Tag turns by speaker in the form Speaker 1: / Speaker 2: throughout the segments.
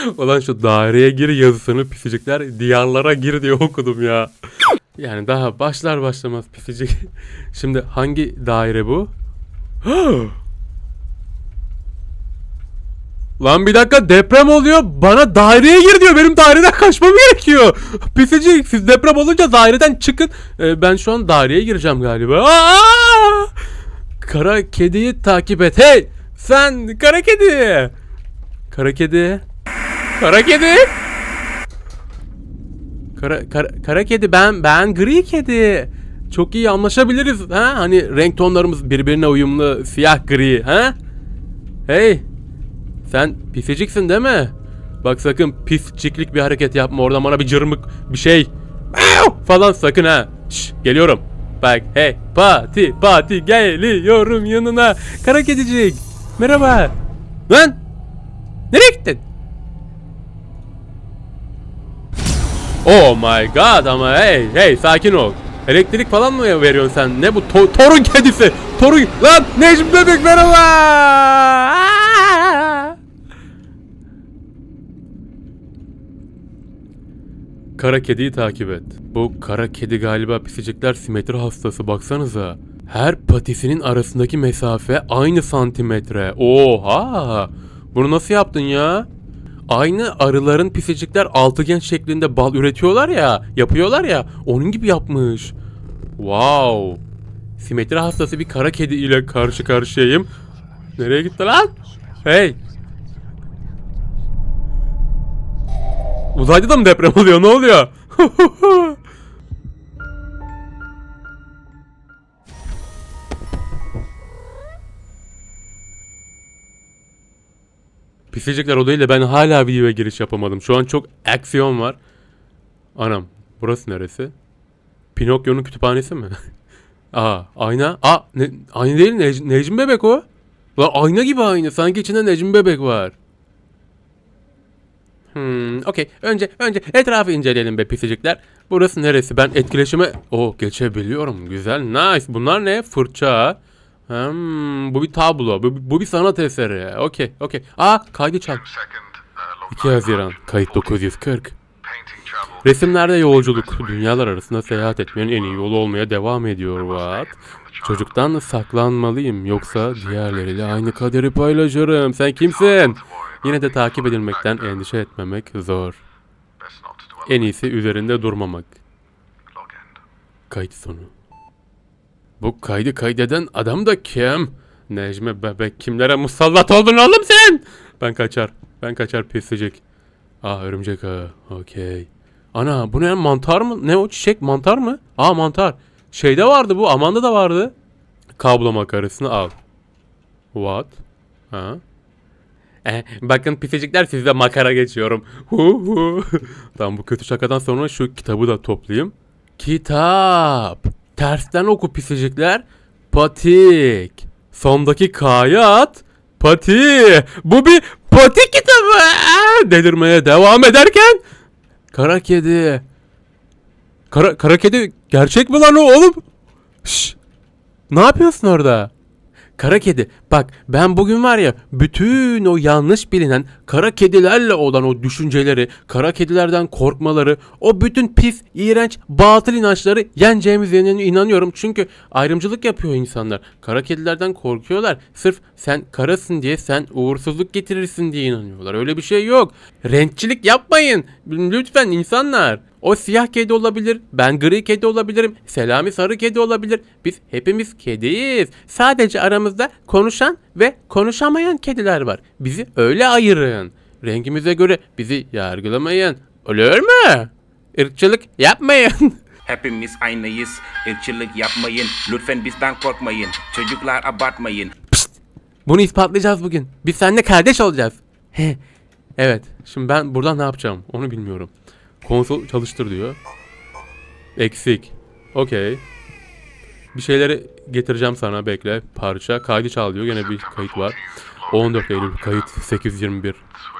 Speaker 1: Ulan şu daireye gir yazısını pisicikler diyarlara gir diye okudum ya. Yani daha başlar başlamaz pisicik. Şimdi hangi daire bu? Lan bir dakika, deprem oluyor. Bana daireye gir diyor. Benim daireden kaçmam gerekiyor. Pisicik, siz deprem olunca daireden çıkın. Ben şu an daireye gireceğim galiba. Kara kediyi takip et. Hey! Sen kara kedi. Kara kedi. Kara kedi. Kara kedi, ben gri kedi. Çok iyi anlaşabiliriz ha? Hani renk tonlarımız birbirine uyumlu, siyah gri ha? Hey! Sen pisiciksin değil mi? Bak sakın pisciklik bir hareket yapma. Oradan bana bir cırmık bir şey falan sakın ha. Şş, geliyorum. Bak hey, Pati geliyorum yanına. Kara kedicik. Merhaba. Lan! Nereye gittin? Oh my god, ama hey sakin ol. Elektrik falan mı veriyorsun sen? Ne bu torun kedisi? Torun lan, Necmi bebek merhaba. Kara kediyi takip et. Bu kara kedi galiba pisicikler simetri hastası, baksanıza. Her patisinin arasındaki mesafe aynı santimetre. Oha! Bunu nasıl yaptın ya? Aynı arıların pisicikler altıgen şeklinde bal üretiyorlar ya, yapıyorlar ya, onun gibi yapmış. Wow. Simetri hastası bir kara kedi ile karşı karşıyayım. Nereye gitti lan? Hey. Uzayda da mı deprem oluyor? Ne oluyor? Pisicikler odayla ben hala videoya giriş yapamadım. Şu an çok aksiyon var. Anam, burası neresi? Pinokyo'nun kütüphanesi mi? Ayna. Ayna değil, Necmi bebek o. Lan ayna gibi ayna. Sanki içinde Necmi bebek var. Okey. Önce etrafı inceleyelim be pisicikler. Burası neresi? Ben etkileşime geçebiliyorum. Güzel. Nice. Bunlar ne? Fırça. Bu bir tablo. Bu bir sanat eseri. Okey. Kaydı çal. 2 Haziran. Kayıt 940. Resimlerde yolculuk. Dünyalar arasında seyahat etmenin en iyi yolu olmaya devam ediyor. What? Çocuktan saklanmalıyım. Yoksa diğerleriyle aynı kaderi paylaşırım. Sen kimsin? Yine de takip edilmekten endişe etmemek zor. En iyisi üzerinde durmamak. Kayıt sonu. Bu kaydı kaydeden adam da kim? Necmi bebek, kimlere musallat oldun oğlum sen? Ben kaçar pisicik. Örümcek ağı. Okey. Ana, bu ne, mantar mı? Ne o, çiçek, mantar mı? Mantar. Şeyde vardı bu, Amanda da vardı. Kablo makarasını al. What? Bakın pisicikler, sizde makara geçiyorum. Tamam, bu kötü şakadan sonra şu kitabı da toplayayım. Kitap. Tersten oku pisicikler. Patik. Sondaki K'ya at. Pati. Bu bir patik kitabı. Delirmeye devam ederken kara kedi. Kara kedi gerçek mi lan o oğlum? Şşş. Ne yapıyorsun orada? Kara kedi, bak ben bugün var ya, bütün o yanlış bilinen kara kedilerle olan o düşünceleri, kara kedilerden korkmaları, o bütün pis, iğrenç, batıl inançları yeneceğimize inanıyorum. Çünkü ayrımcılık yapıyor insanlar. Kara kedilerden korkuyorlar. Sırf sen karasın diye, sen uğursuzluk getirirsin diye inanıyorlar. Öyle bir şey yok. Renkçilik yapmayın. Lütfen insanlar. O siyah kedi olabilir, ben gri kedi olabilirim, Selami sarı kedi olabilir. Biz hepimiz kediyiz. Sadece aramızda konuşan ve konuşamayan kediler var. Bizi öyle ayırın. Rengimize göre bizi yargılamayın. Olur mu? Irkçılık yapmayın.
Speaker 2: Hepimiz aynıyız. Irkçılık yapmayın. Lütfen bizden korkmayın. Çocuklar abartmayın.
Speaker 1: Pişt! Bunu ispatlayacağız bugün. Biz seninle kardeş olacağız. Evet. Şimdi ben buradan ne yapacağım? Onu bilmiyorum. Konsol çalıştır diyor. Eksik. Okey. Bir şeyleri getireceğim sana, bekle. Parça. Kaydı çal diyor. Gene bir kayıt var. 14 Eylül kayıt 821.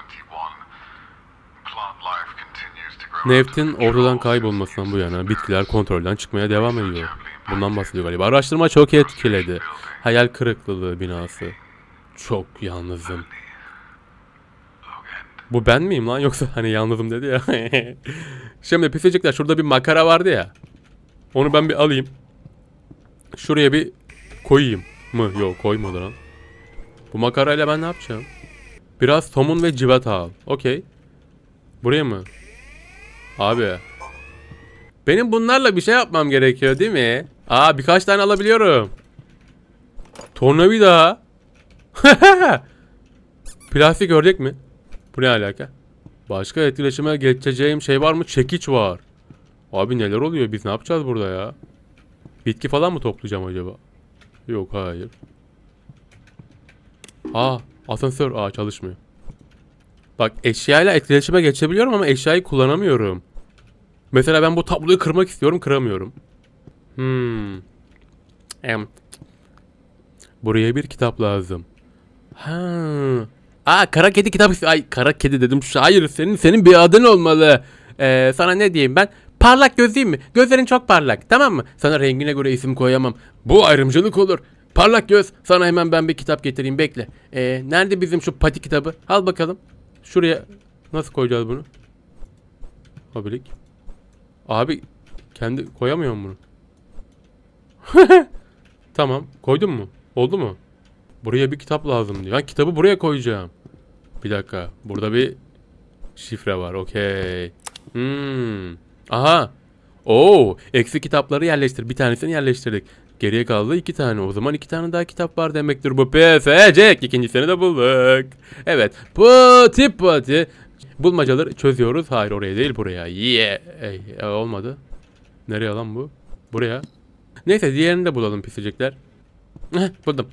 Speaker 1: Neftin ortadan kaybolmasından bu yana bitkiler kontrolden çıkmaya devam ediyor. Bundan bahsediyor galiba. Araştırma çok etkiledi. Hayal kırıklığı binası. Çok yalnızım. Bu ben miyim lan yoksa hani yalnızım dedi ya. Şimdi pisecekler, şurada bir makara vardı ya. Onu ben bir alayım. Şuraya bir koyayım mı? Yok, koymadı lan. Bu makarayla ben ne yapacağım? Biraz somun ve civata al. Okey. Buraya mı? Abi. Benim bunlarla bir şey yapmam gerekiyor değil mi? Aa, birkaç tane alabiliyorum. Tornavida. Plastik ördek mi? Bu ne alaka? Başka etkileşime geçeceğim şey var mı? Çekiç var. Abi neler oluyor? Biz ne yapacağız burada ya? Bitki falan mı toplayacağım acaba? Yok, hayır. Aa, asansör. Aa, çalışmıyor. Bak, eşyayla etkileşime geçebiliyorum ama eşyayı kullanamıyorum. Mesela ben bu tabloyu kırmak istiyorum, kıramıyorum. Buraya bir kitap lazım. Ha. Aa, kara kedi kitabı. Ay, kara kedi dedim. Hayır, senin bir adın olmalı. Sana ne diyeyim ben? Parlak göz değil mi? Gözlerin çok parlak, tamam mı? Sana rengine göre isim koyamam. Bu ayrımcılık olur. Parlak göz. Sana hemen ben bir kitap getireyim, bekle. Nerede bizim şu pati kitabı? Al bakalım. Şuraya nasıl koyacağız bunu? Abilik. Abi kendi koyamıyorum bunu. Tamam, koydun mu? Oldu mu? Buraya bir kitap lazım diyor. Ben kitabı buraya koyacağım. Bir dakika. Burada bir şifre var. Okey. Aha. Oo, eksik kitapları yerleştir. Bir tanesini yerleştirdik. Geriye kaldı 2 tane. O zaman 2 tane daha kitap var demektir bu. PFC. İkincisini de bulduk. Evet. Pati. Bulmacaları çözüyoruz. Hayır, oraya değil, buraya. Olmadı. Nereye lan bu? Buraya. Neyse, diğerini de bulalım pisecekler. Buldum.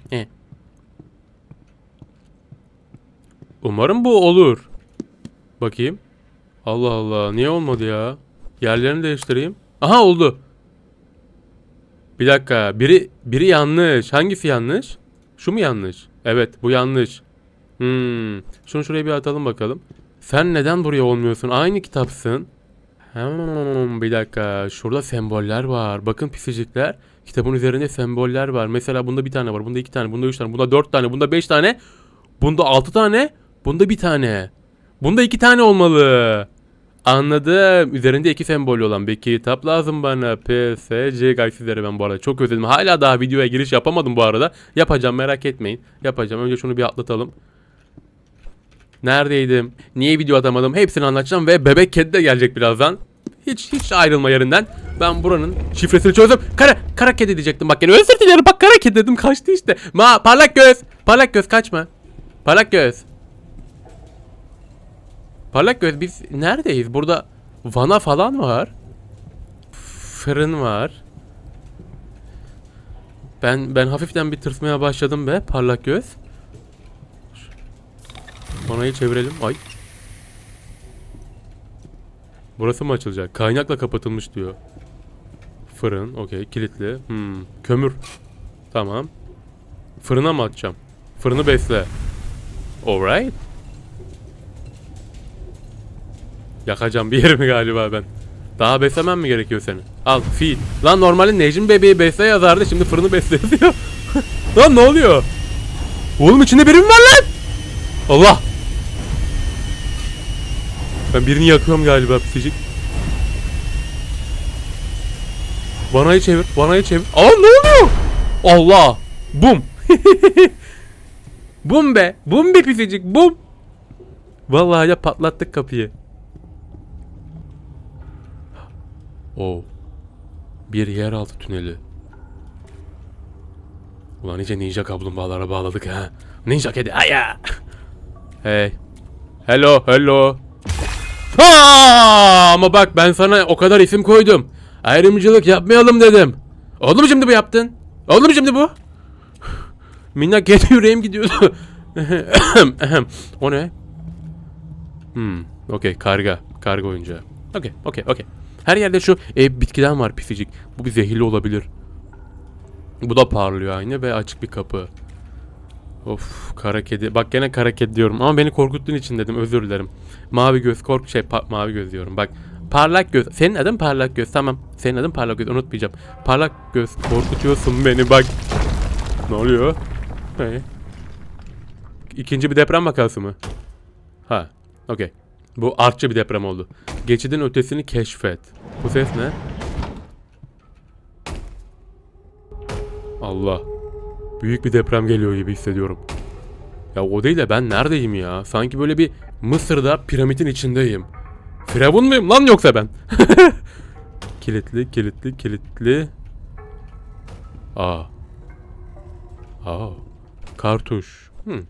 Speaker 1: Umarım bu olur. Bakayım. Allah Allah. Niye olmadı ya? Yerlerini değiştireyim. Aha, oldu. Bir dakika. Biri yanlış. Hangisi yanlış? Şu mu yanlış? Evet, bu yanlış. Şunu şuraya bir atalım bakalım. Sen neden buraya olmuyorsun? Aynı kitapsın. Bir dakika. Şurada semboller var. Bakın pisicikler. Kitabın üzerinde semboller var. Mesela bunda bir tane var. Bunda 2 tane. Bunda 3 tane. Bunda 4 tane. Bunda 5 tane. Bunda 6 tane. Bunda 1 tane. Bunda 2 tane olmalı. Anladım. Üzerinde 2 sembol olan bir kitap lazım bana. PSC gaysizleri ben bu arada çok özledim. Hala daha videoya giriş yapamadım bu arada. Yapacağım, merak etmeyin. Yapacağım. Önce şunu bir atlatalım. Neredeydim? Niye video atamadım? Hepsini anlatacağım ve bebek kedi de gelecek birazdan. Hiç ayrılma yerinden. Ben buranın şifresini çözdüm. Kara kedi diyecektim. Bak, yine özür dilerim. Bak, kara kedi dedim. Kaçtı işte. Parlak göz. Parlak göz, kaçma. Parlak göz. Parlak göz, biz neredeyiz? Burada vana falan var. Fırın var. Ben hafiften bir tırsmaya başladım be parlak göz. Vanayı çevirelim. Ay. Burası mı açılacak? Kaynakla kapatılmış diyor. Fırın. Okey. Kilitli. Kömür. Tamam. Fırına mı atacağım? Fırını besle. Alright. Yakacağım bir yerimi galiba ben. Daha beslemem mi gerekiyor seni? Al, feed. Lan normalde Necim bebeği besle yazardı. Şimdi fırını besle yazıyor. Lan ne oluyor? Oğlum, içinde biri mi var lan? Allah. Ben birini yakıyorum galiba pisicik. Vanayı çevir. Aa, ne oluyor? Allah. Bum. Bum be. Bum be pisicik. Bum. Vallahi ya, patlattık kapıyı. Bir yeraltı tüneli. Ulan iyice ninja kaplumbağalara bağladık ha. Ninja kedi. Aya. Hey. Hello. Ama bak, ben sana o kadar isim koydum. Ayrımcılık yapmayalım dedim. Oldu mu şimdi bu yaptın? Oldu mu şimdi bu? Minnak kedi, yüreğim gidiyordu. O ne? Okey, karga oyuncağı. Okey. Her yerde şu bitkiden var pisicik. Bu bir zehirli olabilir. Bu da parlıyor aynı ve açık bir kapı. Of, kara kedi. Bak, gene kara kedi diyorum ama beni korkuttuğun için dedim, özür dilerim. Mavi göz mavi göz diyorum. Bak, parlak göz. Senin adın parlak göz, tamam. Senin adın parlak göz, unutmayacağım. Parlak göz, korkutuyorsun beni bak. Ne oluyor? İkinci bir deprem vakası mı? Ha. Okey. Bu artçı bir deprem oldu. Geçidin ötesini keşfet. Bu ses ne? Allah. Büyük bir deprem geliyor gibi hissediyorum. Ya o değil de ben neredeyim ya? Sanki böyle bir Mısır'da piramidin içindeyim. Firavun muyum lan yoksa ben? Kilitli, kilitli, kilitli. Aa. Kartuş.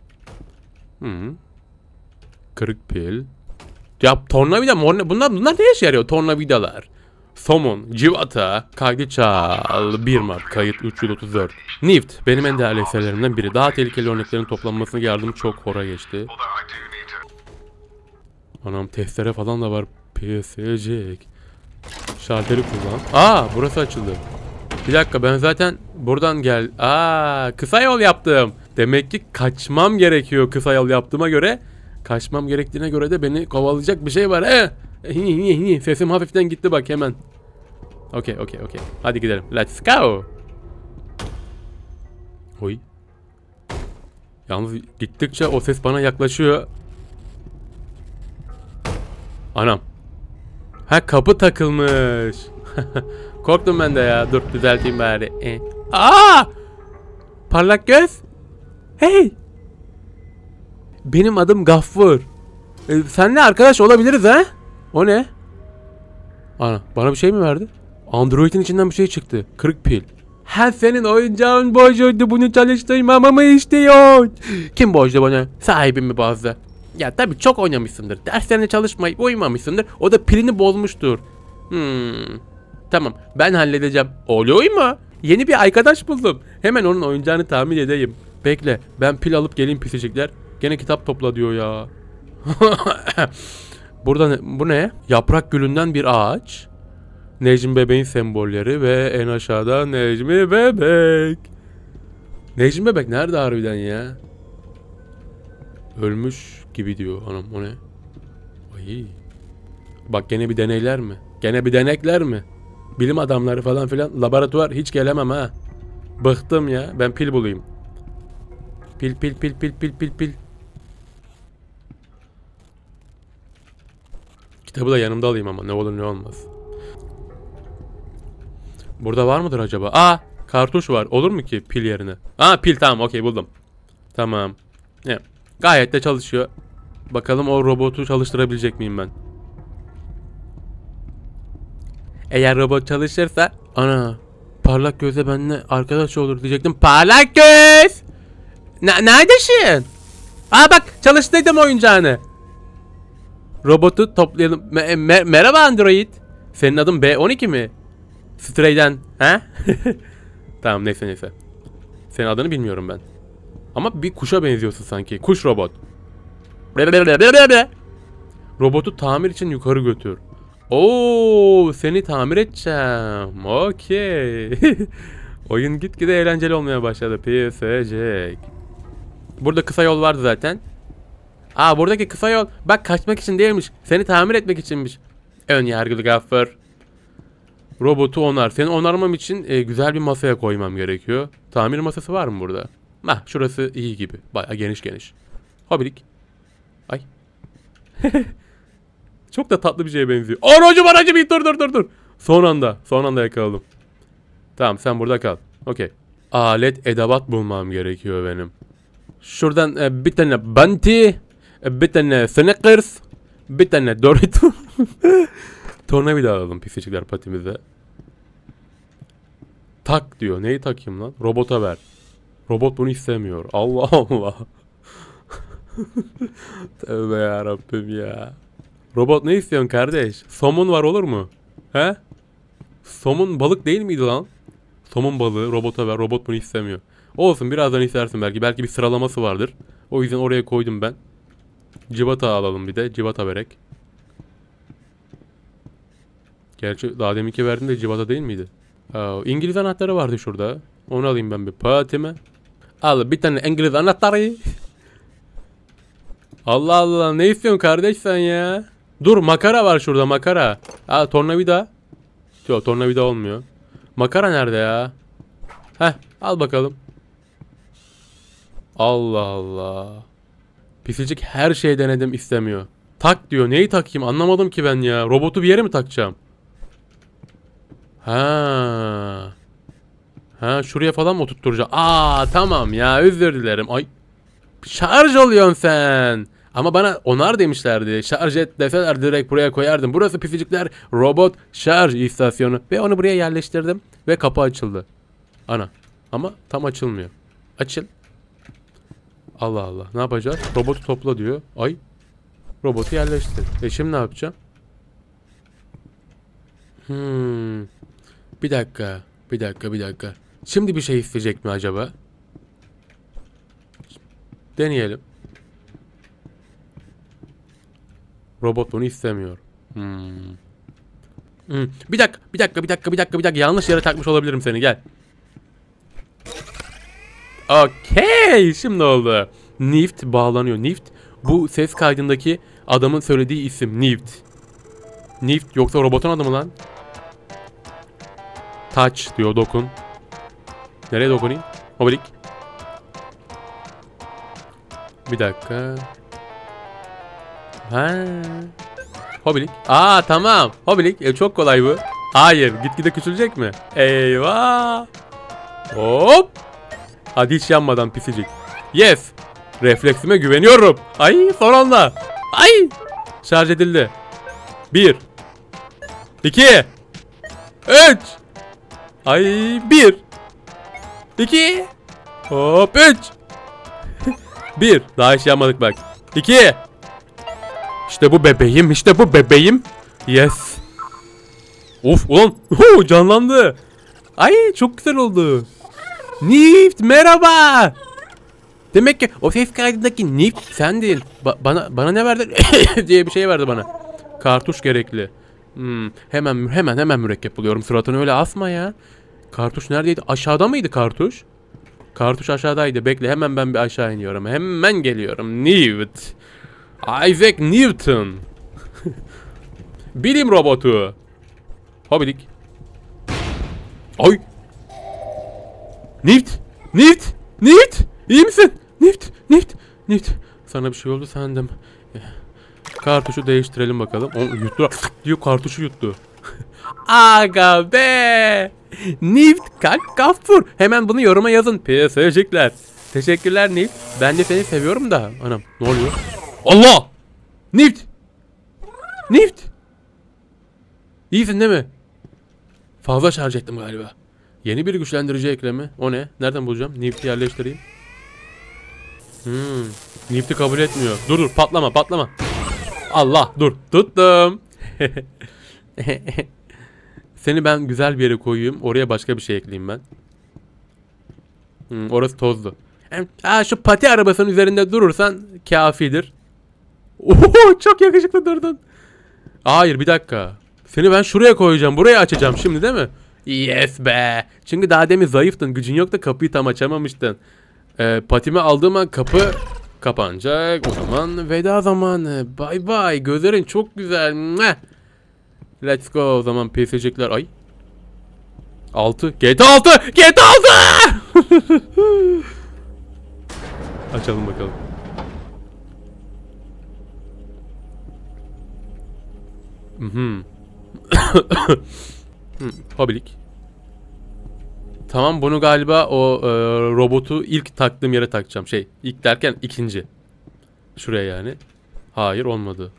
Speaker 1: Kırık pil. Ya tornavida mı? Bunlar ne işe yarıyor? Tornavidalar. Somon, civata, kaydı çal, 1 Mart, kayıt 334. Nift, benim en değerli eserlerimden biri. Daha tehlikeli örneklerin toplanmasına yardımı çok hora geçti. Anam testere falan da var. PSC. Şalteri kullan. Burası açıldı. Bir dakika ben zaten buradan gel. Kısa yol yaptım. Demek ki kaçmam gerekiyor kısa yol yaptığıma göre. Kaçmam gerektiğine göre de beni kovalayacak bir şey var. Sesim hafiften gitti bak hemen. Okey. Hadi gidelim. Let's go. Oy. Yalnız gittikçe o ses bana yaklaşıyor. Anam. Kapı takılmış. Korktum ben de ya. Dur düzelteyim bari. Parlak göz. Hey. Benim adım Gaffur. Seninle arkadaş olabiliriz ha? O ne? Bana bir şey mi verdi? Android'in içinden bir şey çıktı. Kırık pil. Senin oyuncağın bozuldu. Bunu çalıştırmamamı istiyor. Kim bozdu bana? Sahibim mi bozdu? Ya tabii çok oynamışsındır. Derslerine çalışmayıp uyumamışsındır. O da pilini bozmuştur. Tamam ben halledeceğim. Oluyor mu? Yeni bir arkadaş buldum. Hemen onun oyuncağını tamir edeyim. Bekle ben pil alıp geleyim pisicikler. Gene kitap topla diyor ya. Burada bu ne? Yaprak gülünden bir ağaç. Necmi Bebek'in sembolleri ve en aşağıda Necmi Bebek. Necmi Bebek nerede harbiden ya? Ölmüş gibi diyor hanım, o ne? Ay. Bak gene bir deneyler mi? Gene bir denekler mi? Bilim adamları falan filan, laboratuvar hiç gelemem ha. Bıktım ya, ben pil bulayım. Pil. Kitabı da yanımda alayım ama ne olur ne olmaz. Burada var mıdır acaba? Kartuş var. Olur mu ki pil yerine? Pil, tamam, okey, buldum. Tamam. Gayet de çalışıyor. Bakalım o robotu çalıştırabilecek miyim ben? Eğer robot çalışırsa parlak gözle benimle arkadaş olur diyecektim. Parlak göz! Neredesin? Bak çalıştırdım oyuncağını. Robotu toplayalım. Merhaba Android. Senin adın B12 mi? Stray'den. Tamam neyse. Senin adını bilmiyorum ben. Ama bir kuşa benziyorsun sanki. Kuş robot. Robotu tamir için yukarı götür. Seni tamir edeceğim. Okey. Oyun gitgide eğlenceli olmaya başladı. PSC. Burada kısa yol vardı zaten. Buradaki kısa yol. Bak kaçmak için değilmiş. Seni tamir etmek içinmiş. Ön yargılı Gaffur. Robotu onar. Seni onarmam için güzel bir masaya koymam gerekiyor. Tamir masası var mı burada? Şurası iyi gibi. Bayağı geniş. Hobilik. Ay. Çok da tatlı bir şeye benziyor. Aracı bir dur. Son anda yakaladım. Tamam sen burada kal. Okey. Alet edevat bulmam gerekiyor benim. Şuradan bir tane Banti, bir tane Snickers, bir tane Doritos. Tornavida alalım pisicikler patimize. Tak diyor. Neyi takayım lan? Robota ver. Robot bunu istemiyor. Allah Allah. Tövbe yarabbim ya. Robot ne istiyorsun kardeş? Somun var olur mu? He? Somun balık değil miydi lan? Somun balığı robota ver. Robot bunu istemiyor. Olsun birazdan istersin belki. Belki bir sıralaması vardır. O yüzden oraya koydum ben. Civata alalım bir de. Civata verek. Gerçi daha deminki verdiğinde civata değil miydi? İngiliz anahtarı vardı şurada. Onu alayım ben bir patime. Al bir tane İngiliz anahtarı. Allah Allah ne istiyorsun kardeş sen ya? Dur makara var şurada makara. Tornavida. Yok tornavida olmuyor. Makara nerede ya? Al bakalım. Allah Allah. Pisicik her şeyi denedim istemiyor. Tak diyor. Neyi takayım? Anlamadım ki ben ya. Robotu bir yere mi takacağım? Ha. Ha, şuraya falan mı oturtturacağım? Aa tamam ya, özür dilerim. Ay. Şarj oluyorsun sen. Ama bana onar demişlerdi. Şarj et deseler direkt buraya koyardım. Burası Pisicikler robot şarj istasyonu. Ve onu buraya yerleştirdim. Ve kapı açıldı. Ana. Ama tam açılmıyor. Açıl. Allah Allah. Ne yapacağız? Robotu topla diyor. Ay. Robotu yerleştir. Şimdi ne yapacağım? Bir dakika. Bir dakika. Şimdi bir şey isteyecek mi acaba? Deneyelim. Robot bunu istemiyor. Bir dakika. Yanlış yere takmış olabilirim seni. Gel. Okey. Şimdi oldu. Nift bağlanıyor. Nift bu ses kaydındaki adamın söylediği isim. Nift. Nift yoksa robotun adı mı lan? Touch diyor, dokun. Nereye dokunayım? Hobilik. Bir dakika. Ha. Hobilik. Aa tamam. Hobilik. Çok kolay bu. Hayır. Gitgide küçülecek mi? Eyvah. Hop. Hadi hiç yanmadan pisicik. Yes. Refleksime güveniyorum. Ay son anda. Ay. Şarj edildi. 1 2 3 Ay 1 2 Hop 3 1 Daha hiç yanmadık bak. 2 İşte bu bebeğim. Yes. Of ulan. Canlandı. Ay çok güzel oldu. Nift merhaba. Demek ki o ses kaydındaki Nift sen değil. Bana ne verdin? diye bir şey verdi bana. Kartuş gerekli. Hemen mürekkep buluyorum. Suratını öyle asma ya. Kartuş neredeydi? Aşağıda mıydı kartuş? Kartuş aşağıdaydı. Bekle hemen ben bir aşağı iniyorum. Hemen geliyorum. Newt. Isaac Newton. Bilim robotu. Hobilik. Ay. Newt. İyi misin? Newt. Sana bir şey oldu sandım. Kartuşu değiştirelim bakalım. Yuttu diyor, kartuşu yuttu. Aga be. Newt Gafur. Hemen bunu yoruma yazın. PS'cikler. Teşekkürler Newt. Ben de seni seviyorum da. Anam ne oluyor? Allah. Newt. İyisin değil mi? Fazla şarj ettim galiba. Yeni bir güçlendirici eklemi. O ne? Nereden bulacağım? Newt'i yerleştireyim. Newt'i kabul etmiyor. Dur patlama. Allah dur. Tuttum. Seni ben güzel bir yere koyayım. Oraya başka bir şey ekleyeyim ben. Orası tozlu. Şu pati arabasının üzerinde durursan kafidir. Oho, çok yakışıklı durdun. Hayır bir dakika. Seni ben şuraya koyacağım. Buraya açacağım şimdi değil mi? Yes be. Çünkü daha demin zayıftın. Gücün yok da kapıyı tam açamamıştın. Patimi aldığım an kapı kapanacak. O zaman veda zamanı. Bye bye. Gözlerin çok güzel. Let's go o zaman PS'cikler. Ay. 6. GTA 6. Açalım bakalım. Hobilik. Tamam bunu galiba o robotu ilk taktığım yere takacağım. İlk derken ikinci. Şuraya yani. Hayır olmadı.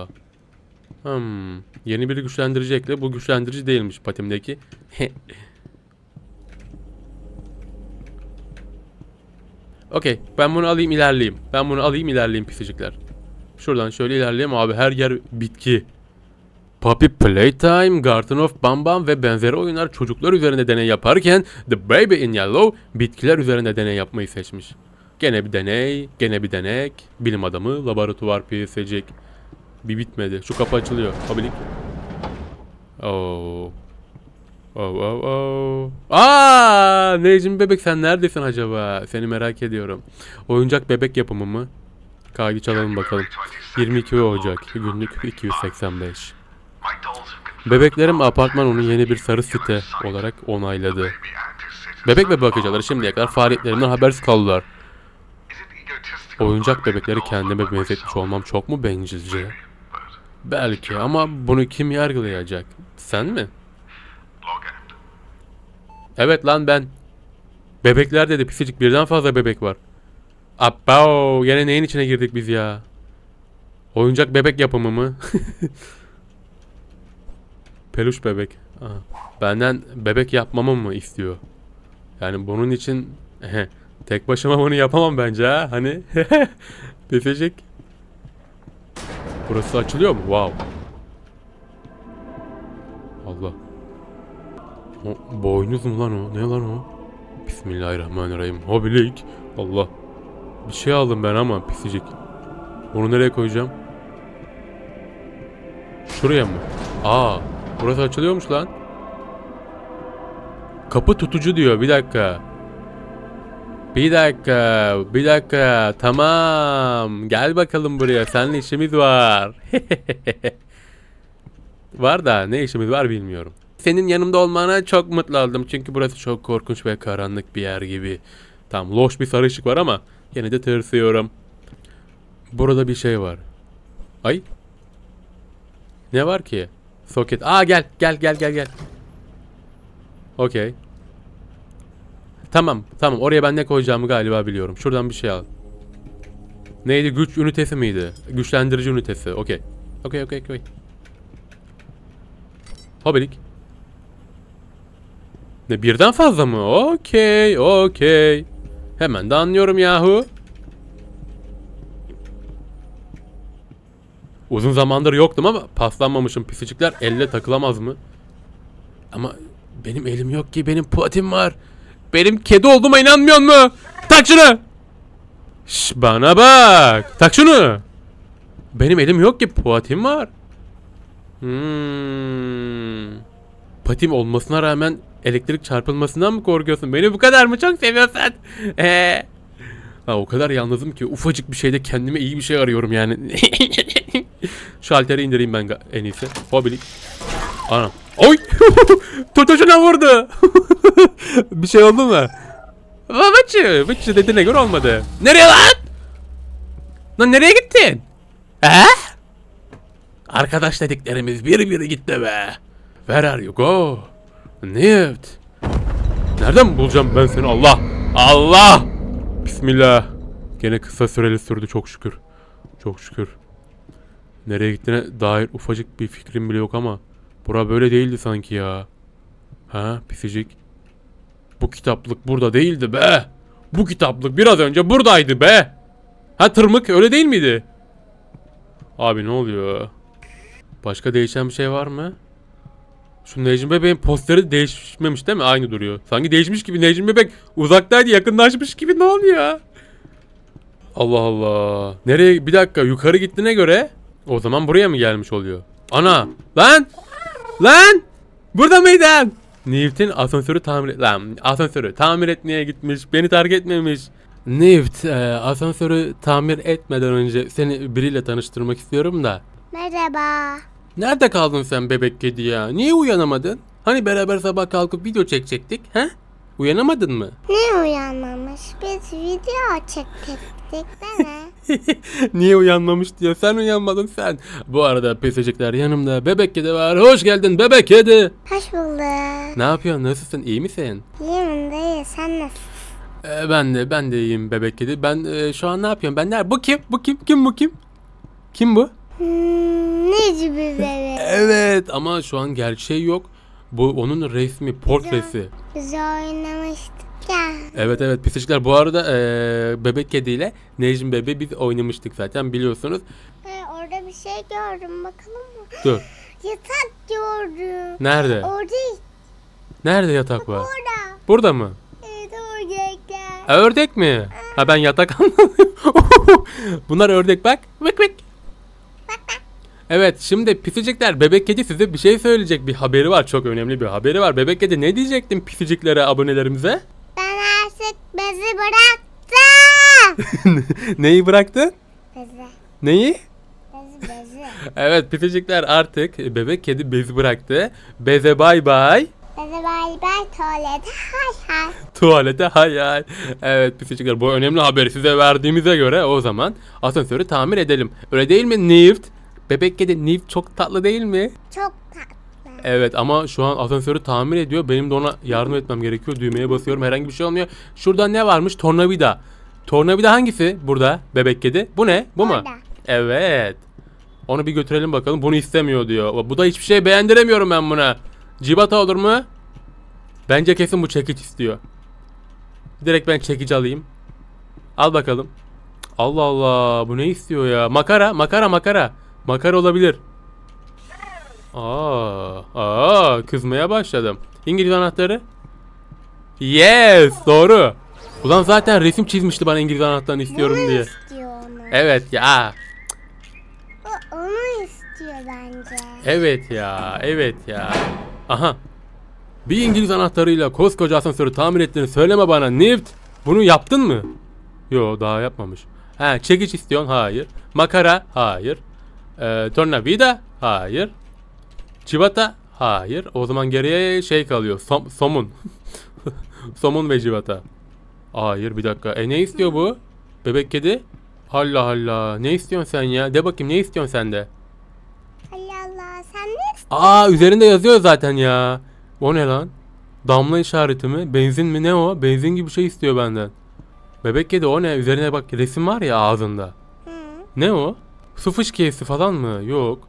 Speaker 1: Yeni bir güçlendirici ekle. Bu güçlendirici değilmiş patimdeki. Okey. Ben bunu alayım ilerleyeyim pisicikler. Şuradan şöyle ilerleyeyim abi. Her yer bitki. Puppy Playtime, Garden of Bam ve benzeri oyunlar çocuklar üzerinde deney yaparken The Baby in Yellow bitkiler üzerinde deney yapmayı seçmiş. Gene bir denek, bilim adamı, laboratuvar PS'cik. Bir bitmedi. Şu kapı açılıyor. Habilik. Necmi bebek sen neredesin acaba? Seni merak ediyorum. Oyuncak bebek yapımı mı? Kaydı çalalım bakalım. 22 Ocak. Günlük 285. Bebeklerim apartman onu yeni bir sarı site olarak onayladı. Bebek ve bakıcıları şimdiye kadar faaliyetlerinden habersiz kaldılar. Oyuncak bebekleri kendime benzetmiş olmam çok mu bencilce? Belki ama bunu kim yargılayacak? Sen mi? Evet lan ben. Bebekler dedi pisicik, birden fazla bebek var. Abbao, yine neyin içine girdik biz ya? Oyuncak bebek yapımı mı? Peluş bebek. Aha. Benden bebek yapmamı mı istiyor? Yani bunun için tek başıma bunu yapamam bence ha. Hani pisicik. Burası açılıyor mu? Wow. Allah. O boynuz mu lan o? Ne lan o? Bismillahirrahmanirrahim. Hobilik. Allah. Bir şey aldım ben ama pisicik. Bunu nereye koyacağım? Şuraya mı? Aa, burası açılıyormuş lan. Kapı tutucu diyor. Bir dakika. Bir dakika. Tamam. Gel bakalım buraya. Seninle işimiz var. Var da ne işimiz var bilmiyorum. Senin yanımda olmana çok mutlu oldum. Çünkü burası çok korkunç ve karanlık bir yer gibi. Tam loş bir sarı ışık var ama yine de tırsıyorum. Burada bir şey var. Ay. Ne var ki? Soket. Aa gel. Okey. Tamam. Oraya ben ne koyacağımı galiba biliyorum. Şuradan bir şey al. Neydi? Güç ünitesi miydi? Güçlendirici ünitesi. Okey. Hobilik. Ne, birden fazla mı? Okey. Hemen de anlıyorum yahu. Uzun zamandır yoktum ama paslanmamışım. Pisicikler elle takılamaz mı? Ama benim elim yok ki. Benim patim var. Benim kedi olduğuma inanmıyor mu? Tak şunu. Şş, bana bak. Tak şunu. Benim elim yok ki. Patim var. Patim olmasına rağmen elektrik çarpılmasından mı korkuyorsun? Beni bu kadar mı çok seviyorsun? Ha, o kadar yalnızım ki ufacık bir şeyde kendime iyi bir şey arıyorum yani. Şalteri indireyim ben en iyisi. Hobilik. Anam. Oy! Totoşuna vurdu. Bir şey oldu mu? Vıçı dediğine göre olmadı. Nereye lan? Lan nereye gittin? Arkadaş dediklerimiz biri gitti be. Where are you go? Newt. Nereden bulacağım ben seni? Allah! Bismillah. Gene kısa süreli sürdü çok şükür. Nereye gittiğine dair ufacık bir fikrim bile yok ama bura böyle değildi sanki ya. Ha pisicik. Bu kitaplık burada değildi be. Bu kitaplık biraz önce buradaydı be. Ha tırmık öyle değil miydi? Abi ne oluyor? Başka değişen bir şey var mı? Şu Necmi Bebek'in posteri değişmemiş değil mi? Aynı duruyor. Sanki değişmiş gibi. Necmi Bebek uzaktaydı, yakınlaşmış gibi. Ne oluyor? Allah. Nereye? Bir dakika, yukarı gittiğine göre o zaman buraya mı gelmiş oluyor? Ana! Lan! Burada mıydın? Newt'in asansörü tamir etmeye gitmiş. Beni terk etmemiş. Newt, asansörü tamir etmeden önce seni biriyle tanıştırmak istiyorum da.
Speaker 3: Merhaba.
Speaker 1: Nerede kaldın sen bebek kedi ya? Niye uyanamadın? Hani beraber sabah kalkıp video çekecektik, he? Uyanamadın mı?
Speaker 3: Ne uyanmamış? Biz video çektik değil mi?
Speaker 1: Niye uyanmamış diyor. Sen uyanmadın sen. Bu arada pisicikler, yanımda bebek kedi var. Hoş geldin bebek kedi.
Speaker 3: Hoş bulduk.
Speaker 1: Ne yapıyorsun? Nasılsın? İyi misin?
Speaker 3: İyiyim dayı, sen nasılsın?
Speaker 1: Ben de iyiyim bebek kedi. Ben şu an ne yapıyorum? Bu kim? Kim bu?
Speaker 3: Necmi Bebek.
Speaker 1: Evet ama şu an gerçeği yok. Bu onun resmi, portresi.
Speaker 3: Biz oynamıştık ya.
Speaker 1: Evet pisicikler, bu arada bebek kediyle Necmi Bebe biz oynamıştık zaten biliyorsunuz.
Speaker 3: Orada bir şey gördüm, bakalım mı?
Speaker 1: Dur.
Speaker 3: Yatak gördüm.
Speaker 1: Nerede?
Speaker 3: Orada.
Speaker 1: Nerede yatak var?
Speaker 3: Orada.
Speaker 1: Burada mı?
Speaker 3: Evet, oradayken.
Speaker 1: Ördek mi? Ha, ben yatak anladım. Bunlar ördek, bak. Bak. Evet, şimdi pisicikler, bebek kedi size bir şey söyleyecek, bir haberi var, çok önemli bir haberi var. Bebek kedi, ne diyecektin pisiciklere, abonelerimize?
Speaker 3: Ben artık bezi bıraktım.
Speaker 1: Neyi bıraktın?
Speaker 3: Bezi.
Speaker 1: Neyi?
Speaker 3: Bezi.
Speaker 1: Evet pisicikler, artık bebek kedi bezi bıraktı. Beze bay bay.
Speaker 3: Bezi bay bay, tuvalete hay.
Speaker 1: Tuvalete hay. Evet pisicikler, bu önemli haberi size verdiğimize göre o zaman asansörü tamir edelim. Öyle değil mi Newt? Bebek kedi Nif çok tatlı değil mi?
Speaker 3: Çok tatlı.
Speaker 1: Evet ama şu an asansörü tamir ediyor. Benim de ona yardım etmem gerekiyor. Düğmeye basıyorum. Herhangi bir şey olmuyor. Şurada ne varmış? Tornavida. Tornavida hangisi burada bebek kedi? Bu ne? Bu mu?
Speaker 3: Orada.
Speaker 1: Evet. Onu bir götürelim bakalım. Bunu istemiyor diyor. Bu da hiçbir şey beğendiremiyorum ben buna. Cibata olur mu? Bence kesin bu çekiç istiyor. Direkt ben çekici alayım. Al bakalım. Allah Allah. Bu ne istiyor ya? Makara. Makara olabilir. Kızmaya başladım. İngiliz anahtarı. Yes, doğru. Ulan zaten resim çizmişti bana İngiliz anahtarını istiyorum
Speaker 3: Bunu
Speaker 1: diye.
Speaker 3: istiyor onu.
Speaker 1: Evet ya.
Speaker 3: O onu istiyor bence.
Speaker 1: Evet ya. Aha. Bir İngiliz anahtarıyla koskoca asansörü tamir ettiğini söyleme bana Nift. Bunu yaptın mı? Yo, daha yapmamış. Çekiç istiyorsun? Hayır. Makara? Hayır. Tornavida? Hayır. Civata? Hayır. O zaman geriye şey kalıyor. Somun. Somun ve civata. Hayır, bir dakika. Ne istiyor bu? Bebek kedi? Allah Allah. Ne istiyorsun sen ya? De bakayım, ne istiyorsun sen de?
Speaker 3: Allah Allah, sen ne istiyorsun?
Speaker 1: Üzerinde yazıyor zaten ya. O ne lan? Damla işareti mi? Benzin mi? Ne o? Benzin gibi bir şey istiyor benden. Bebek kedi o ne? Üzerine bak, resim var ya ağzında.
Speaker 3: Hı.
Speaker 1: Ne o? Su fışkiyesi falan mı? Yok.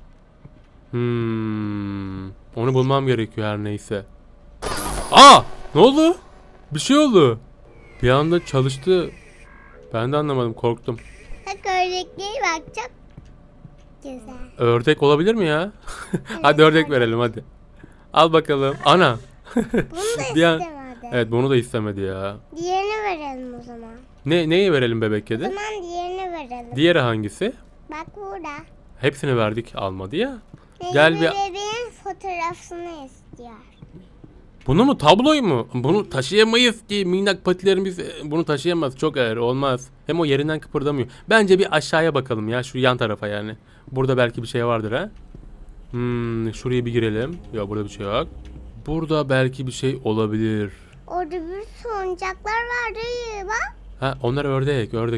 Speaker 1: Onu bulmam gerekiyor her neyse. Ne oldu? Bir şey oldu. Bir anda çalıştı. Ben de anlamadım, korktum.
Speaker 3: Bak ördekliğe bak, çok güzel.
Speaker 1: Ördek olabilir mi ya? Hadi ördek verelim hadi. Al bakalım. Ana.
Speaker 3: Bunu da
Speaker 1: Bir an-
Speaker 3: istemedi.
Speaker 1: Evet, bunu da istemedi ya.
Speaker 3: Diğerini verelim o zaman.
Speaker 1: Neyi verelim bebek
Speaker 3: O
Speaker 1: kedi?
Speaker 3: zaman diğerini verelim.
Speaker 1: Diğeri hangisi?
Speaker 3: Bak burada.
Speaker 1: Hepsini verdik, almadı ya.
Speaker 3: Necmi
Speaker 1: Gel bir-
Speaker 3: bebeğin fotoğrafını istiyor.
Speaker 1: Bunu mu, tabloyu mu? Bunu taşıyamayız ki, minnak patilerimiz bunu taşıyamaz, çok ağır, olmaz. Hem o yerinden kıpırdamıyor. Bence bir aşağıya bakalım ya, şu yan tarafa yani. Burada belki bir şey vardır ha. Şuraya bir girelim. Ya burada bir şey yok. Burada belki bir şey olabilir.
Speaker 3: Orada bir sürü oyuncaklar var değil bak.
Speaker 1: Onlar ördek.
Speaker 3: Orada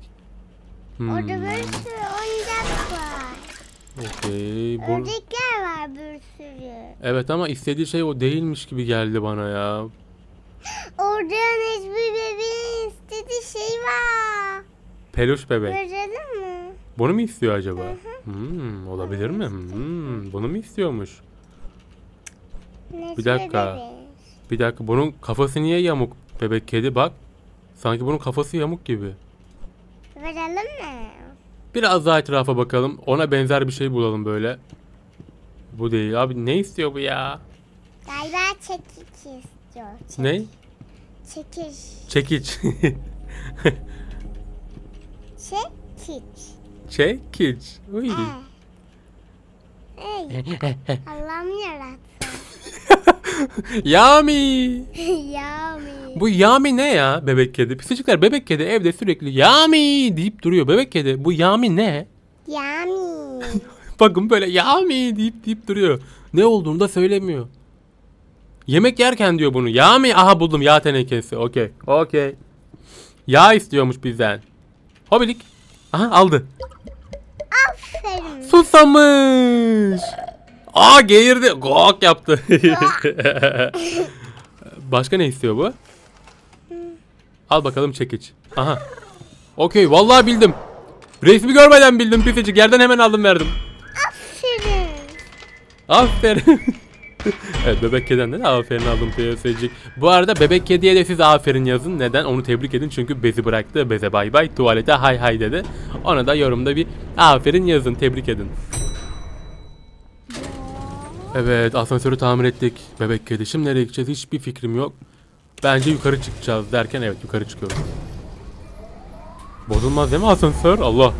Speaker 3: bir sürü oyuncak var.
Speaker 1: Okey.
Speaker 3: Ördekler var bir sürü.
Speaker 1: Evet ama istediği şey o değilmiş gibi geldi bana ya.
Speaker 3: Orada Necmi bebeğin istediği şey var.
Speaker 1: Peluş bebek.
Speaker 3: Verelim mi?
Speaker 1: Bunu mu istiyor acaba? Olabilir mi? Bunu mu istiyormuş?
Speaker 3: Necmi
Speaker 1: dakika.
Speaker 3: bebeğin.
Speaker 1: Bir dakika, bunun kafası niye yamuk bebek kedi, bak. Sanki bunun kafası yamuk gibi.
Speaker 3: Verelim mi?
Speaker 1: Biraz daha etrafa bakalım. Ona benzer bir şey bulalım böyle. Bu değil. Abi ne istiyor bu ya?
Speaker 3: Galiba çekiç istiyor.
Speaker 1: Ne?
Speaker 3: Çekiç.
Speaker 1: Çekiç.
Speaker 3: Çekiç.
Speaker 1: Çekiç. Uy.
Speaker 3: Hey. Allah'ım yarattı.
Speaker 1: Yami.
Speaker 3: Yami.
Speaker 1: Bu Yami ne ya bebek kedi? Pisicikler, bebek kedi evde sürekli Yami deyip duruyor. Bebek kedi, bu Yami ne?
Speaker 3: Yami.
Speaker 1: Bakın böyle Yami deyip duruyor. Ne olduğunu da söylemiyor. Yemek yerken diyor bunu. Yami, aha buldum, yağ tenekesi. Okey. Yağ istiyormuş bizden. Hobilik. Aha, aldı.
Speaker 3: Aferin.
Speaker 1: Susamış. Geğirdi. Gok yaptı. Başka ne istiyor bu? Al bakalım çekiç. Aha. Okey, vallahi bildim. Resmi görmeden bildim pisicik. Yerden hemen aldım verdim. Aferin. Evet, bebek kediden de aferin aldım pisicik. Bu arada bebek kediye de siz aferin yazın. Neden? Onu tebrik edin çünkü bezi bıraktı. Beze bay bay. Tuvalete hay dedi. Ona da yorumda bir aferin yazın. Tebrik edin. Evet, asansörü tamir ettik bebek kedi. Şimdi nereye gideceğiz hiçbir fikrim yok. Bence yukarı çıkacağız derken evet, yukarı çıkıyoruz. Bozulmaz değil mi asansör? Allah.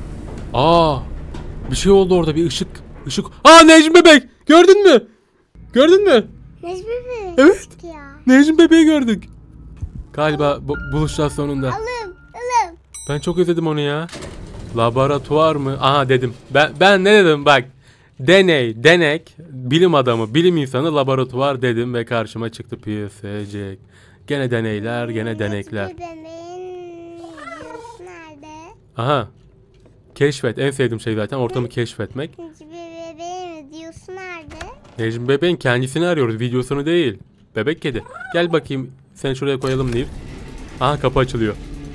Speaker 1: Bir şey oldu orada, bir ışık. Necmi bebek, gördün mü?
Speaker 3: Necmi bebek.
Speaker 1: Evet.
Speaker 3: Ya.
Speaker 1: Necmi bebeği gördük. Galiba buluşacağız sonunda.
Speaker 3: Alım.
Speaker 1: Ben çok özledim onu ya. Laboratuvar mı? Dedim. Ben ne dedim bak. Denek, bilim adamı, bilim insanı, laboratuvar dedim ve karşıma çıktı PSC. Gene deneyler, gene denekler.
Speaker 3: Necmi bebeğin videosu nerede?
Speaker 1: Aha. Keşfet. En sevdiğim şey zaten ortamı keşfetmek.
Speaker 3: Necmi bebeğin videosu nerede?
Speaker 1: Necmi bebeğin kendisini arıyoruz. Videosunu değil. Bebek kedi. Gel bakayım. Seni şuraya koyalım Nif. Aha kapı açılıyor.